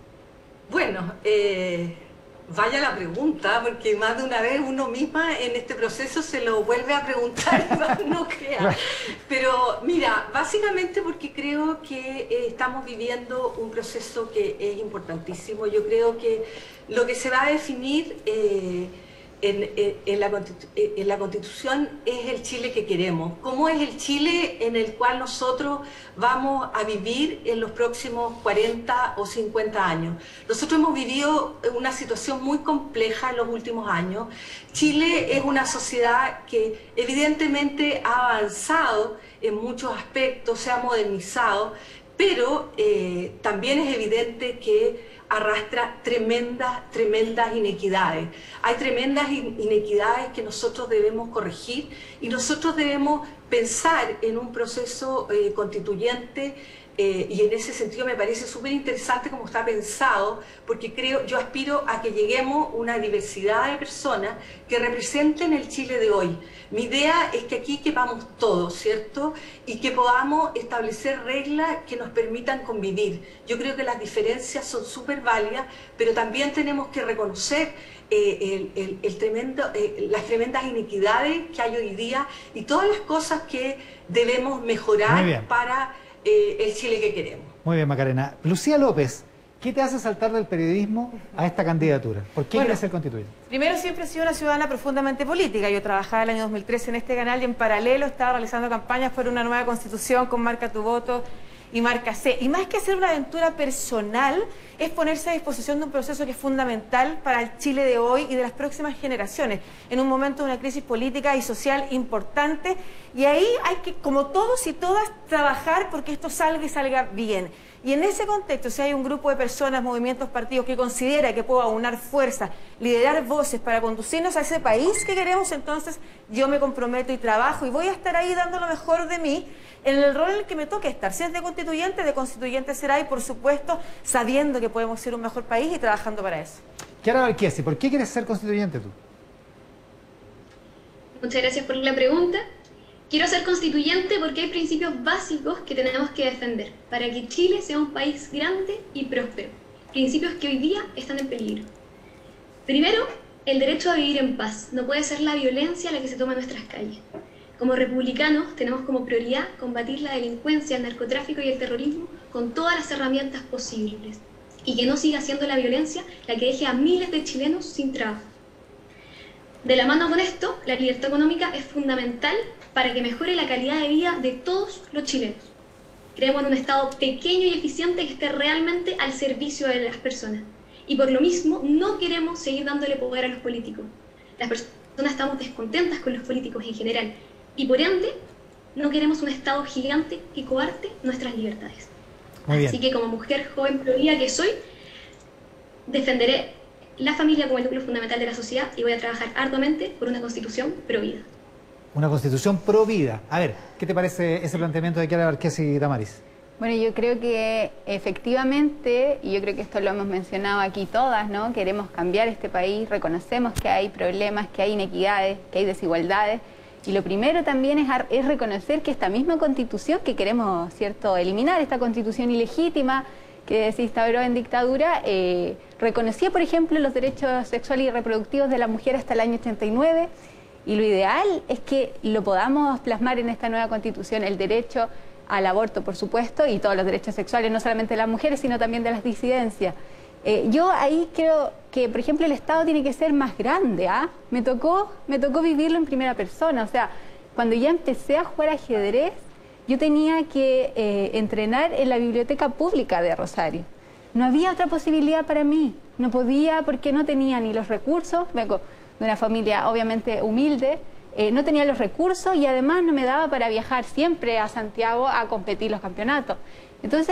Bueno, eh, vaya la pregunta, porque más de una vez uno misma en este proceso se lo vuelve a preguntar, no crea. Pero mira, básicamente porque creo que eh, estamos viviendo un proceso que es importantísimo. Yo creo que lo que se va a definir eh, en, en, en, la en la Constitución es el Chile que queremos. ¿Cómo es el Chile en el cual nosotros vamos a vivir en los próximos cuarenta o cincuenta años? Nosotros hemos vivido una situación muy compleja en los últimos años. Chile es una sociedad que evidentemente ha avanzado en muchos aspectos, se ha modernizado, pero eh, también es evidente que arrastra tremendas, tremendas inequidades. Hay tremendas inequidades que nosotros debemos corregir y nosotros debemos pensar en un proceso eh, constituyente eh, y en ese sentido me parece súper interesante cómo está pensado, porque creo, yo aspiro a que lleguemos a una diversidad de personas que representen el Chile de hoy. Mi idea es que aquí quepamos todos, ¿cierto? Y que podamos establecer reglas que nos permitan convivir. Yo creo que las diferencias son súper válidas, pero también tenemos que reconocer eh, el, el, el tremendo, eh, las tremendas inequidades que hay hoy día y todas las cosas que debemos mejorar para eh, el Chile que queremos. Muy bien, Macarena. Lucía López, ¿qué te hace saltar del periodismo a esta candidatura? ¿Por qué Bueno, quieres ser constituyente? Primero, siempre he sido una ciudadana profundamente política. Yo trabajaba el año dos mil trece en este canal y en paralelo estaba realizando campañas por una nueva constitución con Marca tu Voto y Marca C. Y más que hacer una aventura personal, es ponerse a disposición de un proceso que es fundamental para el Chile de hoy y de las próximas generaciones, en un momento de una crisis política y social importante. Y ahí hay que, como todos y todas, trabajar porque esto salga y salga bien. Y en ese contexto, si hay un grupo de personas, movimientos, partidos que considera que puedo aunar fuerzas, liderar voces para conducirnos a ese país que queremos, entonces yo me comprometo y trabajo y voy a estar ahí dando lo mejor de mí en el rol en el que me toque estar. Si es de constituyente, de constituyente será, y por supuesto sabiendo que podemos ser un mejor país y trabajando para eso. Chiara Valchiesi, ¿por qué quieres ser constituyente tú? Muchas gracias por la pregunta. Quiero ser constituyente porque hay principios básicos que tenemos que defender para que Chile sea un país grande y próspero. Principios que hoy día están en peligro. Primero, el derecho a vivir en paz. No puede ser la violencia la que se toma en nuestras calles. Como republicanos tenemos como prioridad combatir la delincuencia, el narcotráfico y el terrorismo con todas las herramientas posibles. Y que no siga siendo la violencia la que deje a miles de chilenos sin trabajo. De la mano con esto, la libertad económica es fundamental para que mejore la calidad de vida de todos los chilenos. Creemos en un Estado pequeño y eficiente que esté realmente al servicio de las personas. Y por lo mismo, no queremos seguir dándole poder a los políticos. Las personas estamos descontentas con los políticos en general. Y por ende, no queremos un Estado gigante que coarte nuestras libertades. Muy bien. Así que como mujer joven provida que soy, defenderé la familia como el núcleo fundamental de la sociedad y voy a trabajar arduamente por una constitución pro vida. Una constitución pro vida. A ver, ¿qué te parece ese planteamiento de Chiara Valchiesi y Damaris? Bueno, yo creo que efectivamente, y yo creo que esto lo hemos mencionado aquí todas, ¿no? Queremos cambiar este país, reconocemos que hay problemas, que hay inequidades, que hay desigualdades, y lo primero también es, es reconocer que esta misma constitución que queremos, ¿cierto?, eliminar, esta constitución ilegítima que se instauró en dictadura, eh, reconocía, por ejemplo, los derechos sexuales y reproductivos de la mujer hasta el año ochenta y nueve, y lo ideal es que lo podamos plasmar en esta nueva constitución, el derecho al aborto, por supuesto, y todos los derechos sexuales, no solamente de las mujeres, sino también de las disidencias. Eh, yo ahí creo que, por ejemplo, el Estado tiene que ser más grande, ¿ah? Me tocó, me tocó vivirlo en primera persona, o sea, cuando ya empecé a jugar ajedrez, yo tenía que eh, entrenar en la biblioteca pública de Rosario. No había otra posibilidad para mí, no podía porque no tenía ni los recursos, vengo de una familia obviamente humilde, eh, no tenía los recursos y además no me daba para viajar siempre a Santiago a competir los campeonatos. Entonces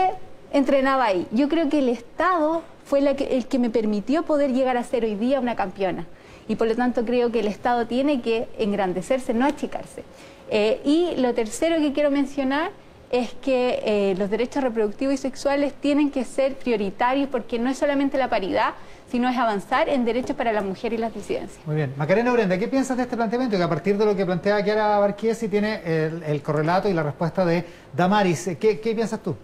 entrenaba ahí. Yo creo que el Estado fue la que, el que me permitió poder llegar a ser hoy día una campeona. Y por lo tanto creo que el Estado tiene que engrandecerse, no achicarse. Eh, y lo tercero que quiero mencionar es que eh, los derechos reproductivos y sexuales tienen que ser prioritarios, porque no es solamente la paridad, sino es avanzar en derechos para las mujeres y las disidencias. Muy bien. Macarena Urenda, ¿qué piensas de este planteamiento? Que a partir de lo que plantea Chiara Barquiesi tiene el, el correlato y la respuesta de Damaris. ¿Qué, qué piensas tú?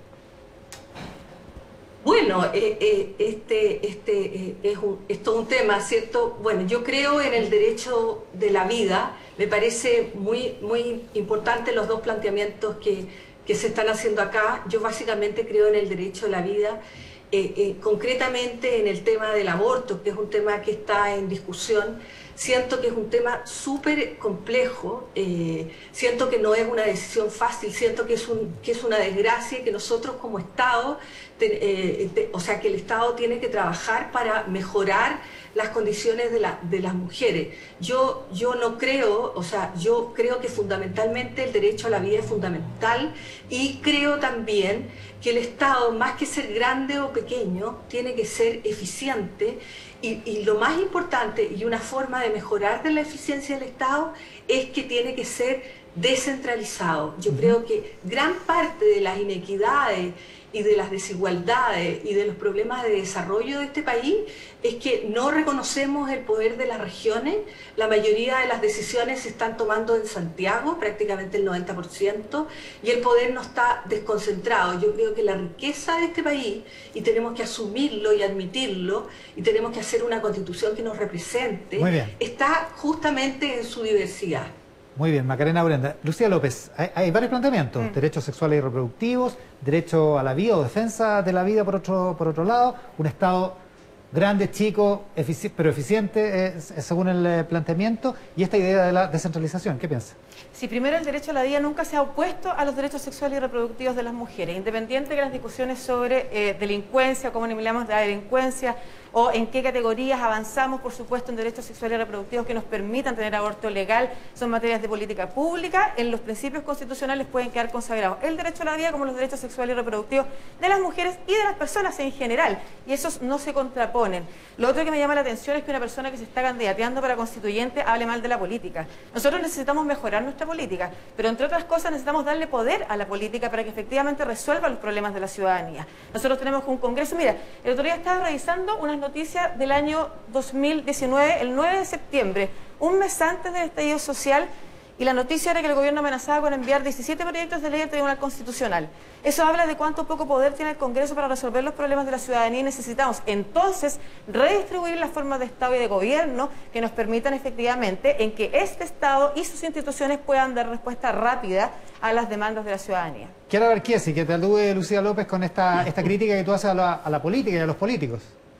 Bueno, eh, eh, este, este eh, es, un, es todo un tema, ¿cierto? Bueno, yo creo en el derecho de la vida. Me parece muy, muy importante los dos planteamientos que, que se están haciendo acá. Yo básicamente creo en el derecho de la vida, eh, eh, concretamente en el tema del aborto, que es un tema que está en discusión. Siento que es un tema súper complejo, eh, siento que no es una decisión fácil, siento que es, un, que es una desgracia y que nosotros como Estado, te, eh, te, o sea que el Estado tiene que trabajar para mejorar las condiciones de, la, de las mujeres. Yo, yo no creo, o sea, yo creo que fundamentalmente el derecho a la vida es fundamental, y creo también que el Estado, más que ser grande o pequeño, tiene que ser eficiente. Y, y lo más importante, y una forma de mejorar de la eficiencia del Estado, es que tiene que ser descentralizado. Yo creo que gran parte de las inequidades y de las desigualdades y de los problemas de desarrollo de este país es que no reconocemos el poder de las regiones. La mayoría de las decisiones se están tomando en Santiago, prácticamente el noventa por ciento, y el poder no está desconcentrado. Yo creo que la riqueza de este país, y tenemos que asumirlo y admitirlo, y tenemos que hacer una constitución que nos represente, está justamente en su diversidad. Muy bien, Macarena Urenda. Lucía López, hay, hay varios planteamientos, mm. derechos sexuales y reproductivos, derecho a la vida o defensa de la vida por otro, por otro lado, un Estado grande, chico, efici pero eficiente, eh, según el eh, planteamiento, y esta idea de la descentralización. ¿Qué piensa? Sí, primero, el derecho a la vida nunca se ha opuesto a los derechos sexuales y reproductivos de las mujeres, independiente de las discusiones sobre eh, delincuencia, cómo eliminamos la delincuencia, o en qué categorías avanzamos, por supuesto, en derechos sexuales y reproductivos que nos permitan tener aborto legal. Son materias de política pública. En los principios constitucionales pueden quedar consagrados el derecho a la vida como los derechos sexuales y reproductivos de las mujeres y de las personas en general, y esos no se contraponen. Lo otro que me llama la atención es que una persona que se está candidateando para constituyente hable mal de la política. Nosotros necesitamos mejorar nuestra política, pero entre otras cosas necesitamos darle poder a la política para que efectivamente resuelva los problemas de la ciudadanía. Nosotros tenemos un congreso, mira, el otro día estaba revisando unas noticias del año dos mil diecinueve, el nueve de septiembre, un mes antes del estallido social, y la noticia era que el gobierno amenazaba con enviar diecisiete proyectos de ley al Tribunal Constitucional. Eso habla de cuánto poco poder tiene el Congreso para resolver los problemas de la ciudadanía, y necesitamos entonces redistribuir las formas de Estado y de gobierno que nos permitan efectivamente en que este Estado y sus instituciones puedan dar respuesta rápida a las demandas de la ciudadanía. Quiero ver quién sí, que te alude Lucía López con esta, esta crítica que tú haces a la, a la política y a los políticos.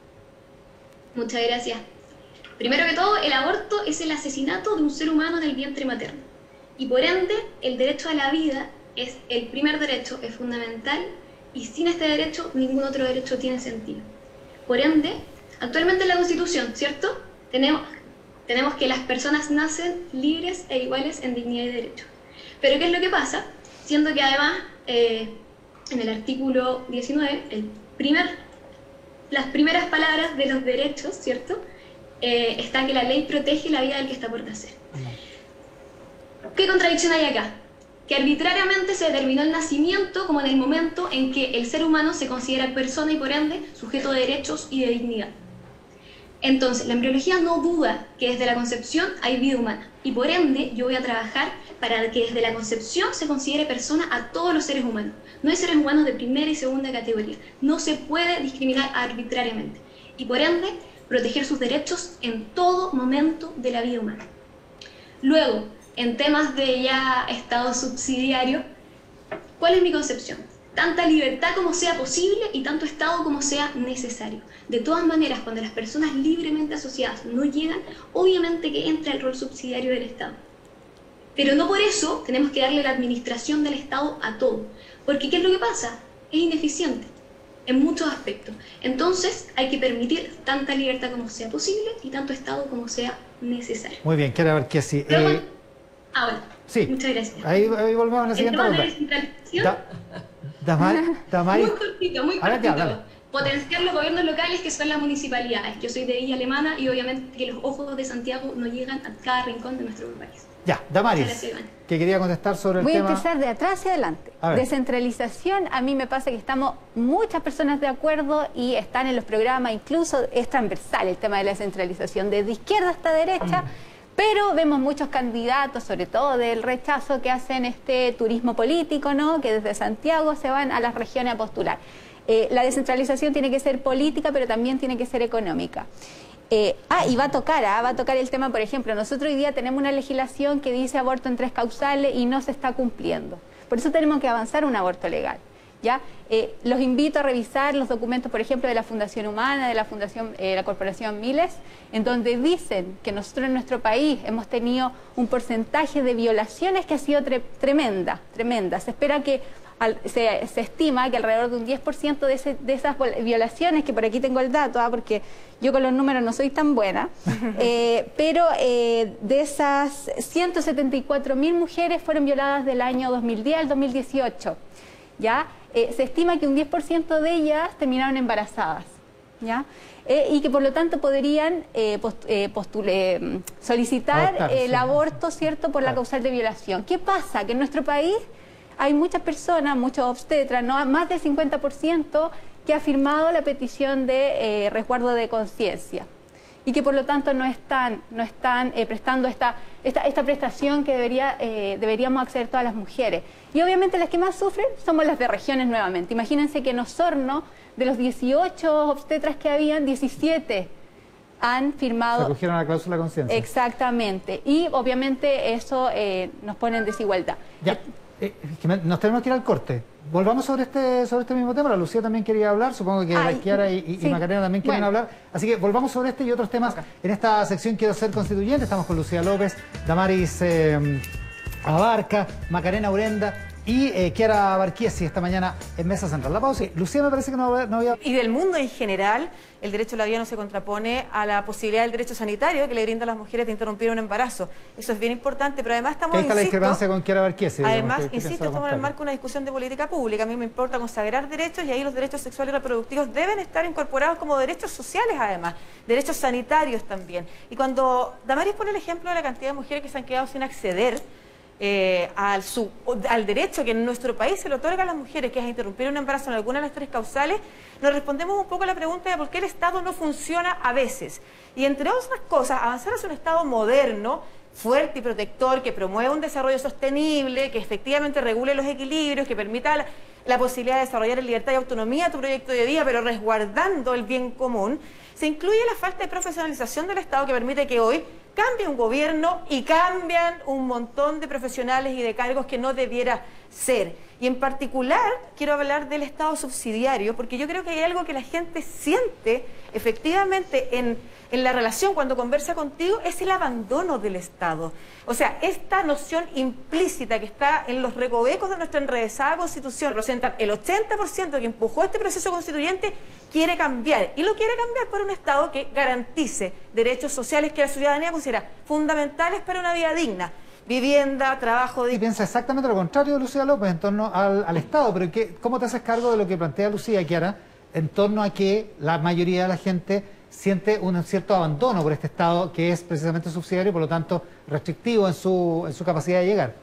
Muchas gracias. Primero que todo, el aborto es el asesinato de un ser humano en el vientre materno. Y por ende, el derecho a la vida es el primer derecho, es fundamental, y sin este derecho, ningún otro derecho tiene sentido. Por ende, actualmente en la Constitución, ¿cierto? Tenemos, tenemos que las personas nacen libres e iguales en dignidad y derecho. Pero ¿qué es lo que pasa? Siendo que además, eh, en el artículo diecinueve, el primer, las primeras palabras de los derechos, ¿cierto? Eh, está que la ley protege la vida del que está por nacer. ¿Qué contradicción hay acá? Que arbitrariamente se determinó el nacimiento como en el momento en que el ser humano se considera persona y por ende sujeto de derechos y de dignidad. Entonces, la embriología no duda que desde la concepción hay vida humana, y por ende yo voy a trabajar para que desde la concepción se considere persona a todos los seres humanos. No hay seres humanos de primera y segunda categoría. No se puede discriminar arbitrariamente, y por ende proteger sus derechos en todo momento de la vida humana. Luego, en temas de ya Estado subsidiario, ¿cuál es mi concepción? Tanta libertad como sea posible y tanto Estado como sea necesario. De todas maneras, cuando las personas libremente asociadas no llegan, obviamente que entra el rol subsidiario del Estado. Pero no por eso tenemos que darle la administración del Estado a todo, porque ¿qué es lo que pasa? Es ineficiente en muchos aspectos. Entonces hay que permitir tanta libertad como sea posible y tanto Estado como sea necesario. Muy bien, quiero ver qué sí. Luego, eh... ah, bueno. Sí. Muchas gracias. Ahí, ahí volvemos a la siguiente pregunta. Da, Damar, Damaris. Muy cortito, muy cortito. Potenciar los gobiernos locales que son las municipalidades. Yo soy de Villa Alemana y obviamente que los ojos de Santiago no llegan a cada rincón de nuestro país. Ya, Damaris, que quería contestar sobre el Voy tema... Voy a empezar de atrás hacia adelante. Descentralización, a mí me pasa que estamos muchas personas de acuerdo y están en los programas, incluso es transversal el tema de la descentralización, desde izquierda hasta derecha, mm. pero vemos muchos candidatos, sobre todo del rechazo, que hacen este turismo político, ¿no? Que desde Santiago se van a las regiones a postular. Eh, la descentralización tiene que ser política, pero también tiene que ser económica. Eh, ah, y va a tocar, ¿ah? va a tocar el tema, por ejemplo, nosotros hoy día tenemos una legislación que dice aborto en tres causales y no se está cumpliendo. Por eso tenemos que avanzar un aborto legal. ¿Ya? Eh, los invito a revisar los documentos, por ejemplo, de la Fundación Humana, de la Fundación, eh, la Corporación Miles, en donde dicen que nosotros en nuestro país hemos tenido un porcentaje de violaciones que ha sido tre tremenda, tremenda. Se espera que Al, se, se estima que alrededor de un diez por ciento de, ese, de esas violaciones, que por aquí tengo el dato, ¿ah? porque yo con los números no soy tan buena, eh, pero eh, de esas ciento setenta y cuatro mil mujeres fueron violadas del año dos mil diez al dos mil dieciocho. ¿Ya? Eh, se estima que un diez por ciento de ellas terminaron embarazadas. ¿Ya? Eh, y que por lo tanto podrían eh, post, eh, postule, solicitar Adoptar, el sí. aborto, ¿cierto?, por la causal de violación. ¿Qué pasa? Que en nuestro país hay muchas personas, muchos obstetras, ¿no? Más del cincuenta por ciento que ha firmado la petición de eh, resguardo de conciencia y que por lo tanto no están, no están eh, prestando esta, esta, esta prestación que debería, eh, deberíamos acceder todas las mujeres. Y obviamente las que más sufren somos las de regiones nuevamente. Imagínense que en Osorno, de los dieciocho obstetras que habían, diecisiete han firmado... Se acogieron a la cláusula de conciencia. Exactamente. Y obviamente eso eh, nos pone en desigualdad. Ya. Eh, que nos tenemos que ir al corte. Volvamos sobre este sobre este mismo tema. La Lucía también quería hablar, supongo que Ay, la Kiara y, y, sí. y Macarena también quieren bueno. hablar. Así que volvamos sobre este y otros temas. Okay. En esta sección Quiero Ser Constituyente estamos con Lucía López, Damaris eh, Abarca, Macarena Urenda y eh, Kiara Barquiesi esta mañana en Mesa Central. La pausa. Lucía me parece que no, no había... Y del mundo en general, el derecho a la vida no se contrapone a la posibilidad del derecho sanitario que le brinda a las mujeres de interrumpir un embarazo. Eso es bien importante, pero además estamos... Ahí está la discrepancia con Kiara Barquiesi. Además, que, que insisto, estamos en el marco de una discusión de política pública. A mí me importa consagrar derechos y ahí los derechos sexuales y reproductivos deben estar incorporados como derechos sociales además, derechos sanitarios también. Y cuando Damaris pone el ejemplo de la cantidad de mujeres que se han quedado sin acceder Eh, al, su, al derecho que en nuestro país se le otorga a las mujeres, que es a interrumpir un embarazo en alguna de las tres causales, nos respondemos un poco a la pregunta de por qué el Estado no funciona a veces. Y entre otras cosas, avanzar hacia un Estado moderno, fuerte y protector, que promueva un desarrollo sostenible, que efectivamente regule los equilibrios, que permita la, la posibilidad de desarrollar en libertad y autonomía tu proyecto de vida, pero resguardando el bien común, se incluye la falta de profesionalización del Estado que permite que hoy cambie un gobierno y cambian un montón de profesionales y de cargos que no debiera ser. Y en particular quiero hablar del Estado subsidiario, porque yo creo que hay algo que la gente siente efectivamente en, en la relación cuando conversa contigo, es el abandono del Estado. O sea, esta noción implícita que está en los recovecos de nuestra enrevesada Constitución, representa el ochenta por ciento que empujó este proceso constituyente, quiere cambiar. Y lo quiere cambiar por un Estado que garantice derechos sociales que la ciudadanía considera fundamentales para una vida digna. Vivienda, trabajo... Y piensa exactamente lo contrario de Lucía López en torno al, al Estado. Pero ¿qué, ¿cómo te haces cargo de lo que plantea Lucía, Kiara, en torno a que la mayoría de la gente siente un cierto abandono por este Estado que es precisamente subsidiario y por lo tanto restrictivo en su, en su capacidad de llegar?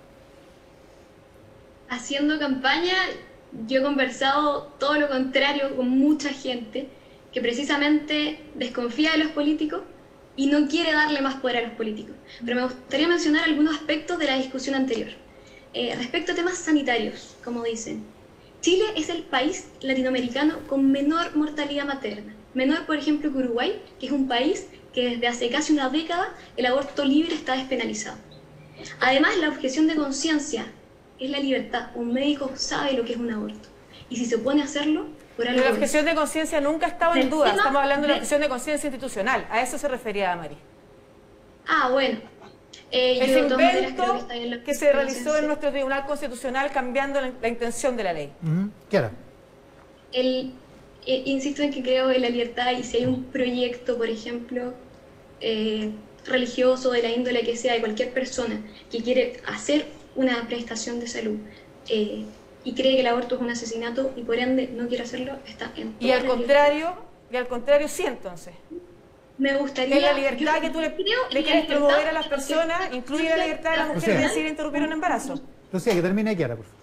Haciendo campaña, yo he conversado todo lo contrario con mucha gente que precisamente desconfía de los políticos y no quiere darle más poder a los políticos. Pero me gustaría mencionar algunos aspectos de la discusión anterior. Eh, respecto a temas sanitarios, como dicen, Chile es el país latinoamericano con menor mortalidad materna. Menor, por ejemplo, que Uruguay, que es un país que desde hace casi una década el aborto libre está despenalizado. Además, la objeción de conciencia es la libertad. Un médico sabe lo que es un aborto. Y si se opone a hacerlo, por algo... La objeción de conciencia nunca ha estado en duda. Estamos hablando de la objeción de conciencia institucional. A eso se refería Damaris. Ah, bueno. Eh, Ese invento que, que se realizó en nuestro Tribunal Constitucional cambiando la, la intención de la ley. Uh-huh. ¿Qué era? El, eh, insisto en que creo en la libertad y si hay un proyecto, por ejemplo, eh, religioso, de la índole que sea, de cualquier persona que quiere hacer una prestación de salud, eh, y cree que el aborto es un asesinato y por ende no quiere hacerlo, está en Y al contrario, y al contrario sí, entonces. Me gustaría... Que la libertad que tú le, le quieres promover a las personas incluye la libertad de la mujer de decidir interrumpir un embarazo. Lucía, que termine aquí ahora, por favor.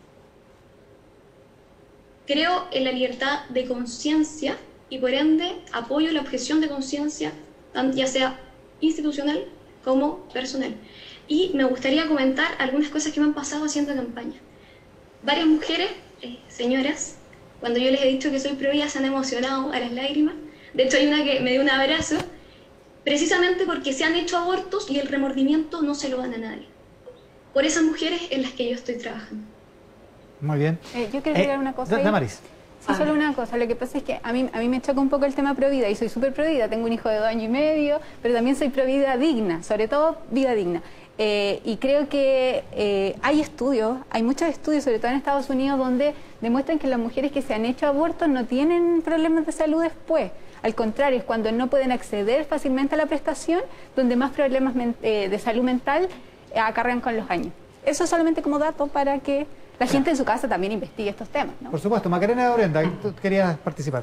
Creo en la libertad de conciencia y por ende apoyo la objeción de conciencia, ya sea institucional como personal. Y me gustaría comentar algunas cosas que me han pasado haciendo campaña. Varias mujeres, eh, señoras, cuando yo les he dicho que soy pro vida, se han emocionado a las lágrimas. De hecho, hay una que me dio un abrazo, precisamente porque se han hecho abortos y el remordimiento no se lo dan a nadie. Por esas mujeres en las que yo estoy trabajando. Muy bien. Eh, yo quiero agregar eh, una cosa ahí. Damaris. Sí, solo una cosa. Lo que pasa es que a mí, a mí me choca un poco el tema pro vida y soy súper pro vida. Tengo un hijo de dos años y medio, pero también soy pro vida digna, sobre todo vida digna. Eh, y creo que eh, hay estudios, hay muchos estudios, sobre todo en Estados Unidos, donde demuestran que las mujeres que se han hecho abortos no tienen problemas de salud después. Al contrario, es cuando no pueden acceder fácilmente a la prestación, donde más problemas eh, de salud mental eh, acarrean con los años. Eso solamente como dato para que la gente en su casa también investigue estos temas, ¿no? Por supuesto. Macarena Orenda, tú querías participar.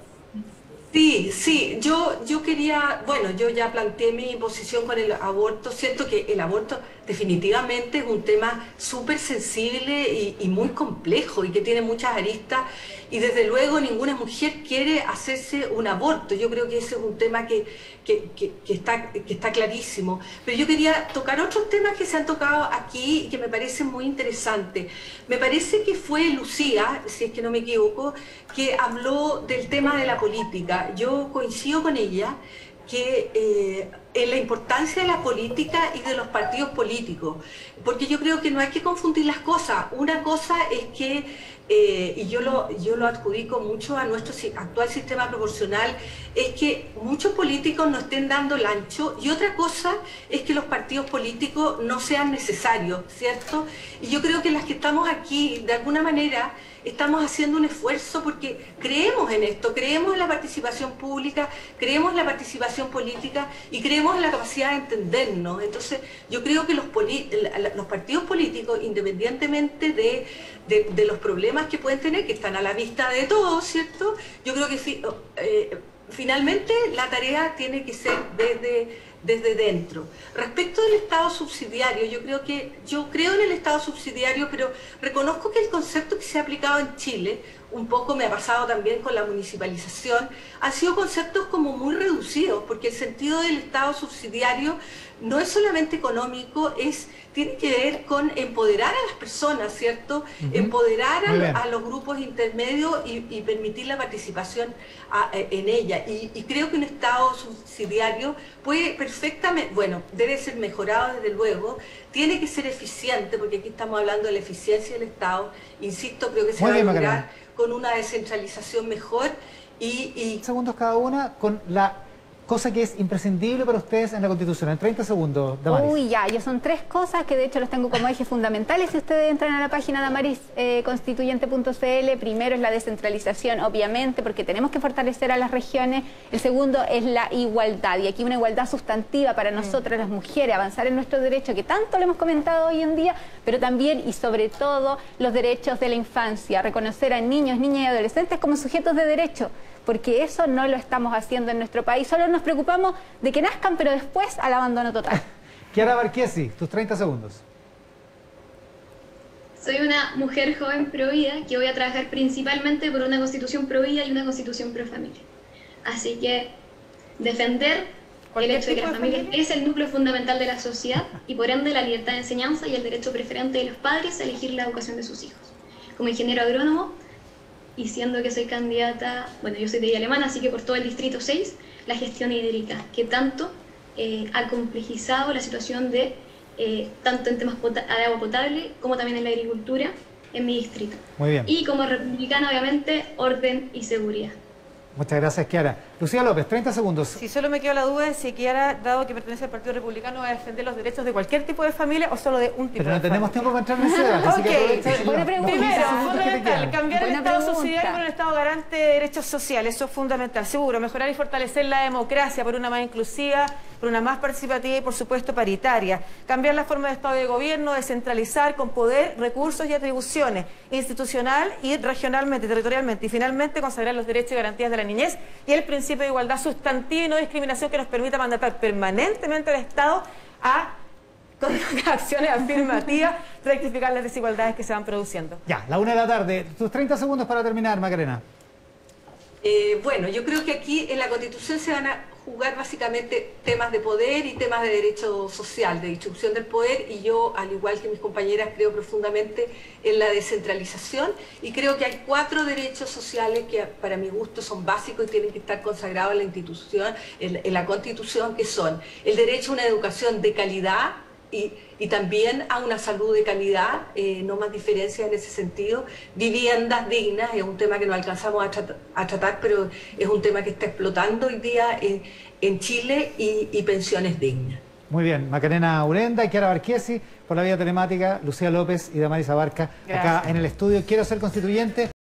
Sí, sí, yo, yo quería, bueno, yo ya planteé mi posición con el aborto. Siento que el aborto definitivamente es un tema súper sensible y, y muy complejo y que tiene muchas aristas y desde luego ninguna mujer quiere hacerse un aborto. Yo creo que ese es un tema que, que, que, que, está, que está clarísimo. Pero yo quería tocar otros temas que se han tocado aquí y que me parecen muy interesantes. Me parece que fue Lucía, si es que no me equivoco, que habló del tema de la política. Yo coincido con ella que eh, en la importancia de la política y de los partidos políticos, porque yo creo que no hay que confundir las cosas. Una cosa es que, eh, y yo lo, yo lo adjudico mucho a nuestro actual sistema proporcional, es que muchos políticos no estén dando el ancho, y otra cosa es que los partidos políticos no sean necesarios, ¿cierto? Y yo creo que las que estamos aquí, de alguna manera, estamos haciendo un esfuerzo porque creemos en esto, creemos en la participación pública, creemos en la participación política y creemos en la capacidad de entendernos. Entonces, yo creo que los, los partidos políticos, independientemente de, de, de los problemas que pueden tener, que están a la vista de todos, ¿cierto? Yo creo que eh, finalmente la tarea tiene que ser desde... desde dentro. Respecto del Estado subsidiario, yo creo que yo creo en el Estado subsidiario, pero reconozco que el concepto que se ha aplicado en Chile, un poco me ha pasado también con la municipalización, han sido conceptos como muy reducidos, porque el sentido del Estado subsidiario no es solamente económico, es, tiene que ver con empoderar a las personas, ¿cierto? Uh-huh. Empoderar a, a los grupos intermedios y, y permitir la participación a, en ella. Y, y creo que un Estado subsidiario puede perfectamente, bueno, debe ser mejorado desde luego, tiene que ser eficiente, porque aquí estamos hablando de la eficiencia del Estado, insisto, creo que se Muy va bien, a lograr Macarena. Con una descentralización mejor y, y... Segundos cada una con la cosa que es imprescindible para ustedes en la Constitución. En treinta segundos, Damaris. Uy, ya, yo son tres cosas que de hecho los tengo como ejes fundamentales. Si ustedes entran a la página damaris constituyente punto c l, primero es la descentralización, obviamente, porque tenemos que fortalecer a las regiones. El segundo es la igualdad, y aquí una igualdad sustantiva para nosotras las mujeres, avanzar en nuestros derechos, que tanto lo hemos comentado hoy en día, pero también y sobre todo los derechos de la infancia, reconocer a niños, niñas y adolescentes como sujetos de derecho, porque eso no lo estamos haciendo en nuestro país. Solo nos preocupamos de que nazcan, pero después al abandono total. Chiara Marchesi, tus treinta segundos. Soy una mujer joven pro vida que voy a trabajar principalmente por una constitución pro vida y una constitución pro familia. Así que defender el hecho de que la familia es el núcleo fundamental de la sociedad y por ende la libertad de enseñanza y el derecho preferente de los padres a elegir la educación de sus hijos. Como ingeniero agrónomo, y siendo que soy candidata, bueno, yo soy de Villa Alemana, así que por todo el distrito seis, la gestión hídrica, que tanto eh, ha complejizado la situación de, eh, tanto en temas de agua potable, como también en la agricultura, en mi distrito. Muy bien. Y como republicana, obviamente, orden y seguridad. Muchas gracias, Kiara. Lucía López, treinta segundos. Si solo me queda la duda de si Kiara, dado que pertenece al Partido Republicano, va a defender los derechos de cualquier tipo de familia o solo de un tipo Pero no de tenemos familia. tiempo para entrar en ese debate. Así que aprovecha Buena los pregunta. quince Primero, segundos que te fundamental, quedan. cambiar el Buena Estado pregunta. subsidiario por un Estado garante de derechos sociales, eso es fundamental, seguro. Mejorar y fortalecer la democracia por una más inclusiva, por una más participativa y, por supuesto, paritaria. Cambiar la forma de Estado de gobierno, descentralizar con poder, recursos y atribuciones, institucional y regionalmente, territorialmente. Y, finalmente, consagrar los derechos y garantías de la niñez y el principio de igualdad sustantiva y no discriminación que nos permita mandatar permanentemente al Estado a con acciones afirmativas, rectificar las desigualdades que se van produciendo. Ya, la una de la tarde. Tus treinta segundos para terminar, Macarena. Eh, bueno, yo creo que aquí en la Constitución se van a jugar básicamente temas de poder y temas de derecho social, de distribución del poder, y yo, al igual que mis compañeras, creo profundamente en la descentralización y creo que hay cuatro derechos sociales que para mi gusto son básicos y tienen que estar consagrados en la institución, en, en la Constitución, que son el derecho a una educación de calidad, Y, y también a una salud de calidad, eh, no más diferencias en ese sentido, viviendas dignas, es un tema que no alcanzamos a, trat a tratar, pero es un tema que está explotando hoy día en, en Chile, y, y pensiones dignas. Muy bien, Macarena Urenda, Kiara Barquiesi, por la vía telemática, Lucía López y Damaris Abarca, acá en el estudio Quiero Ser Constituyente.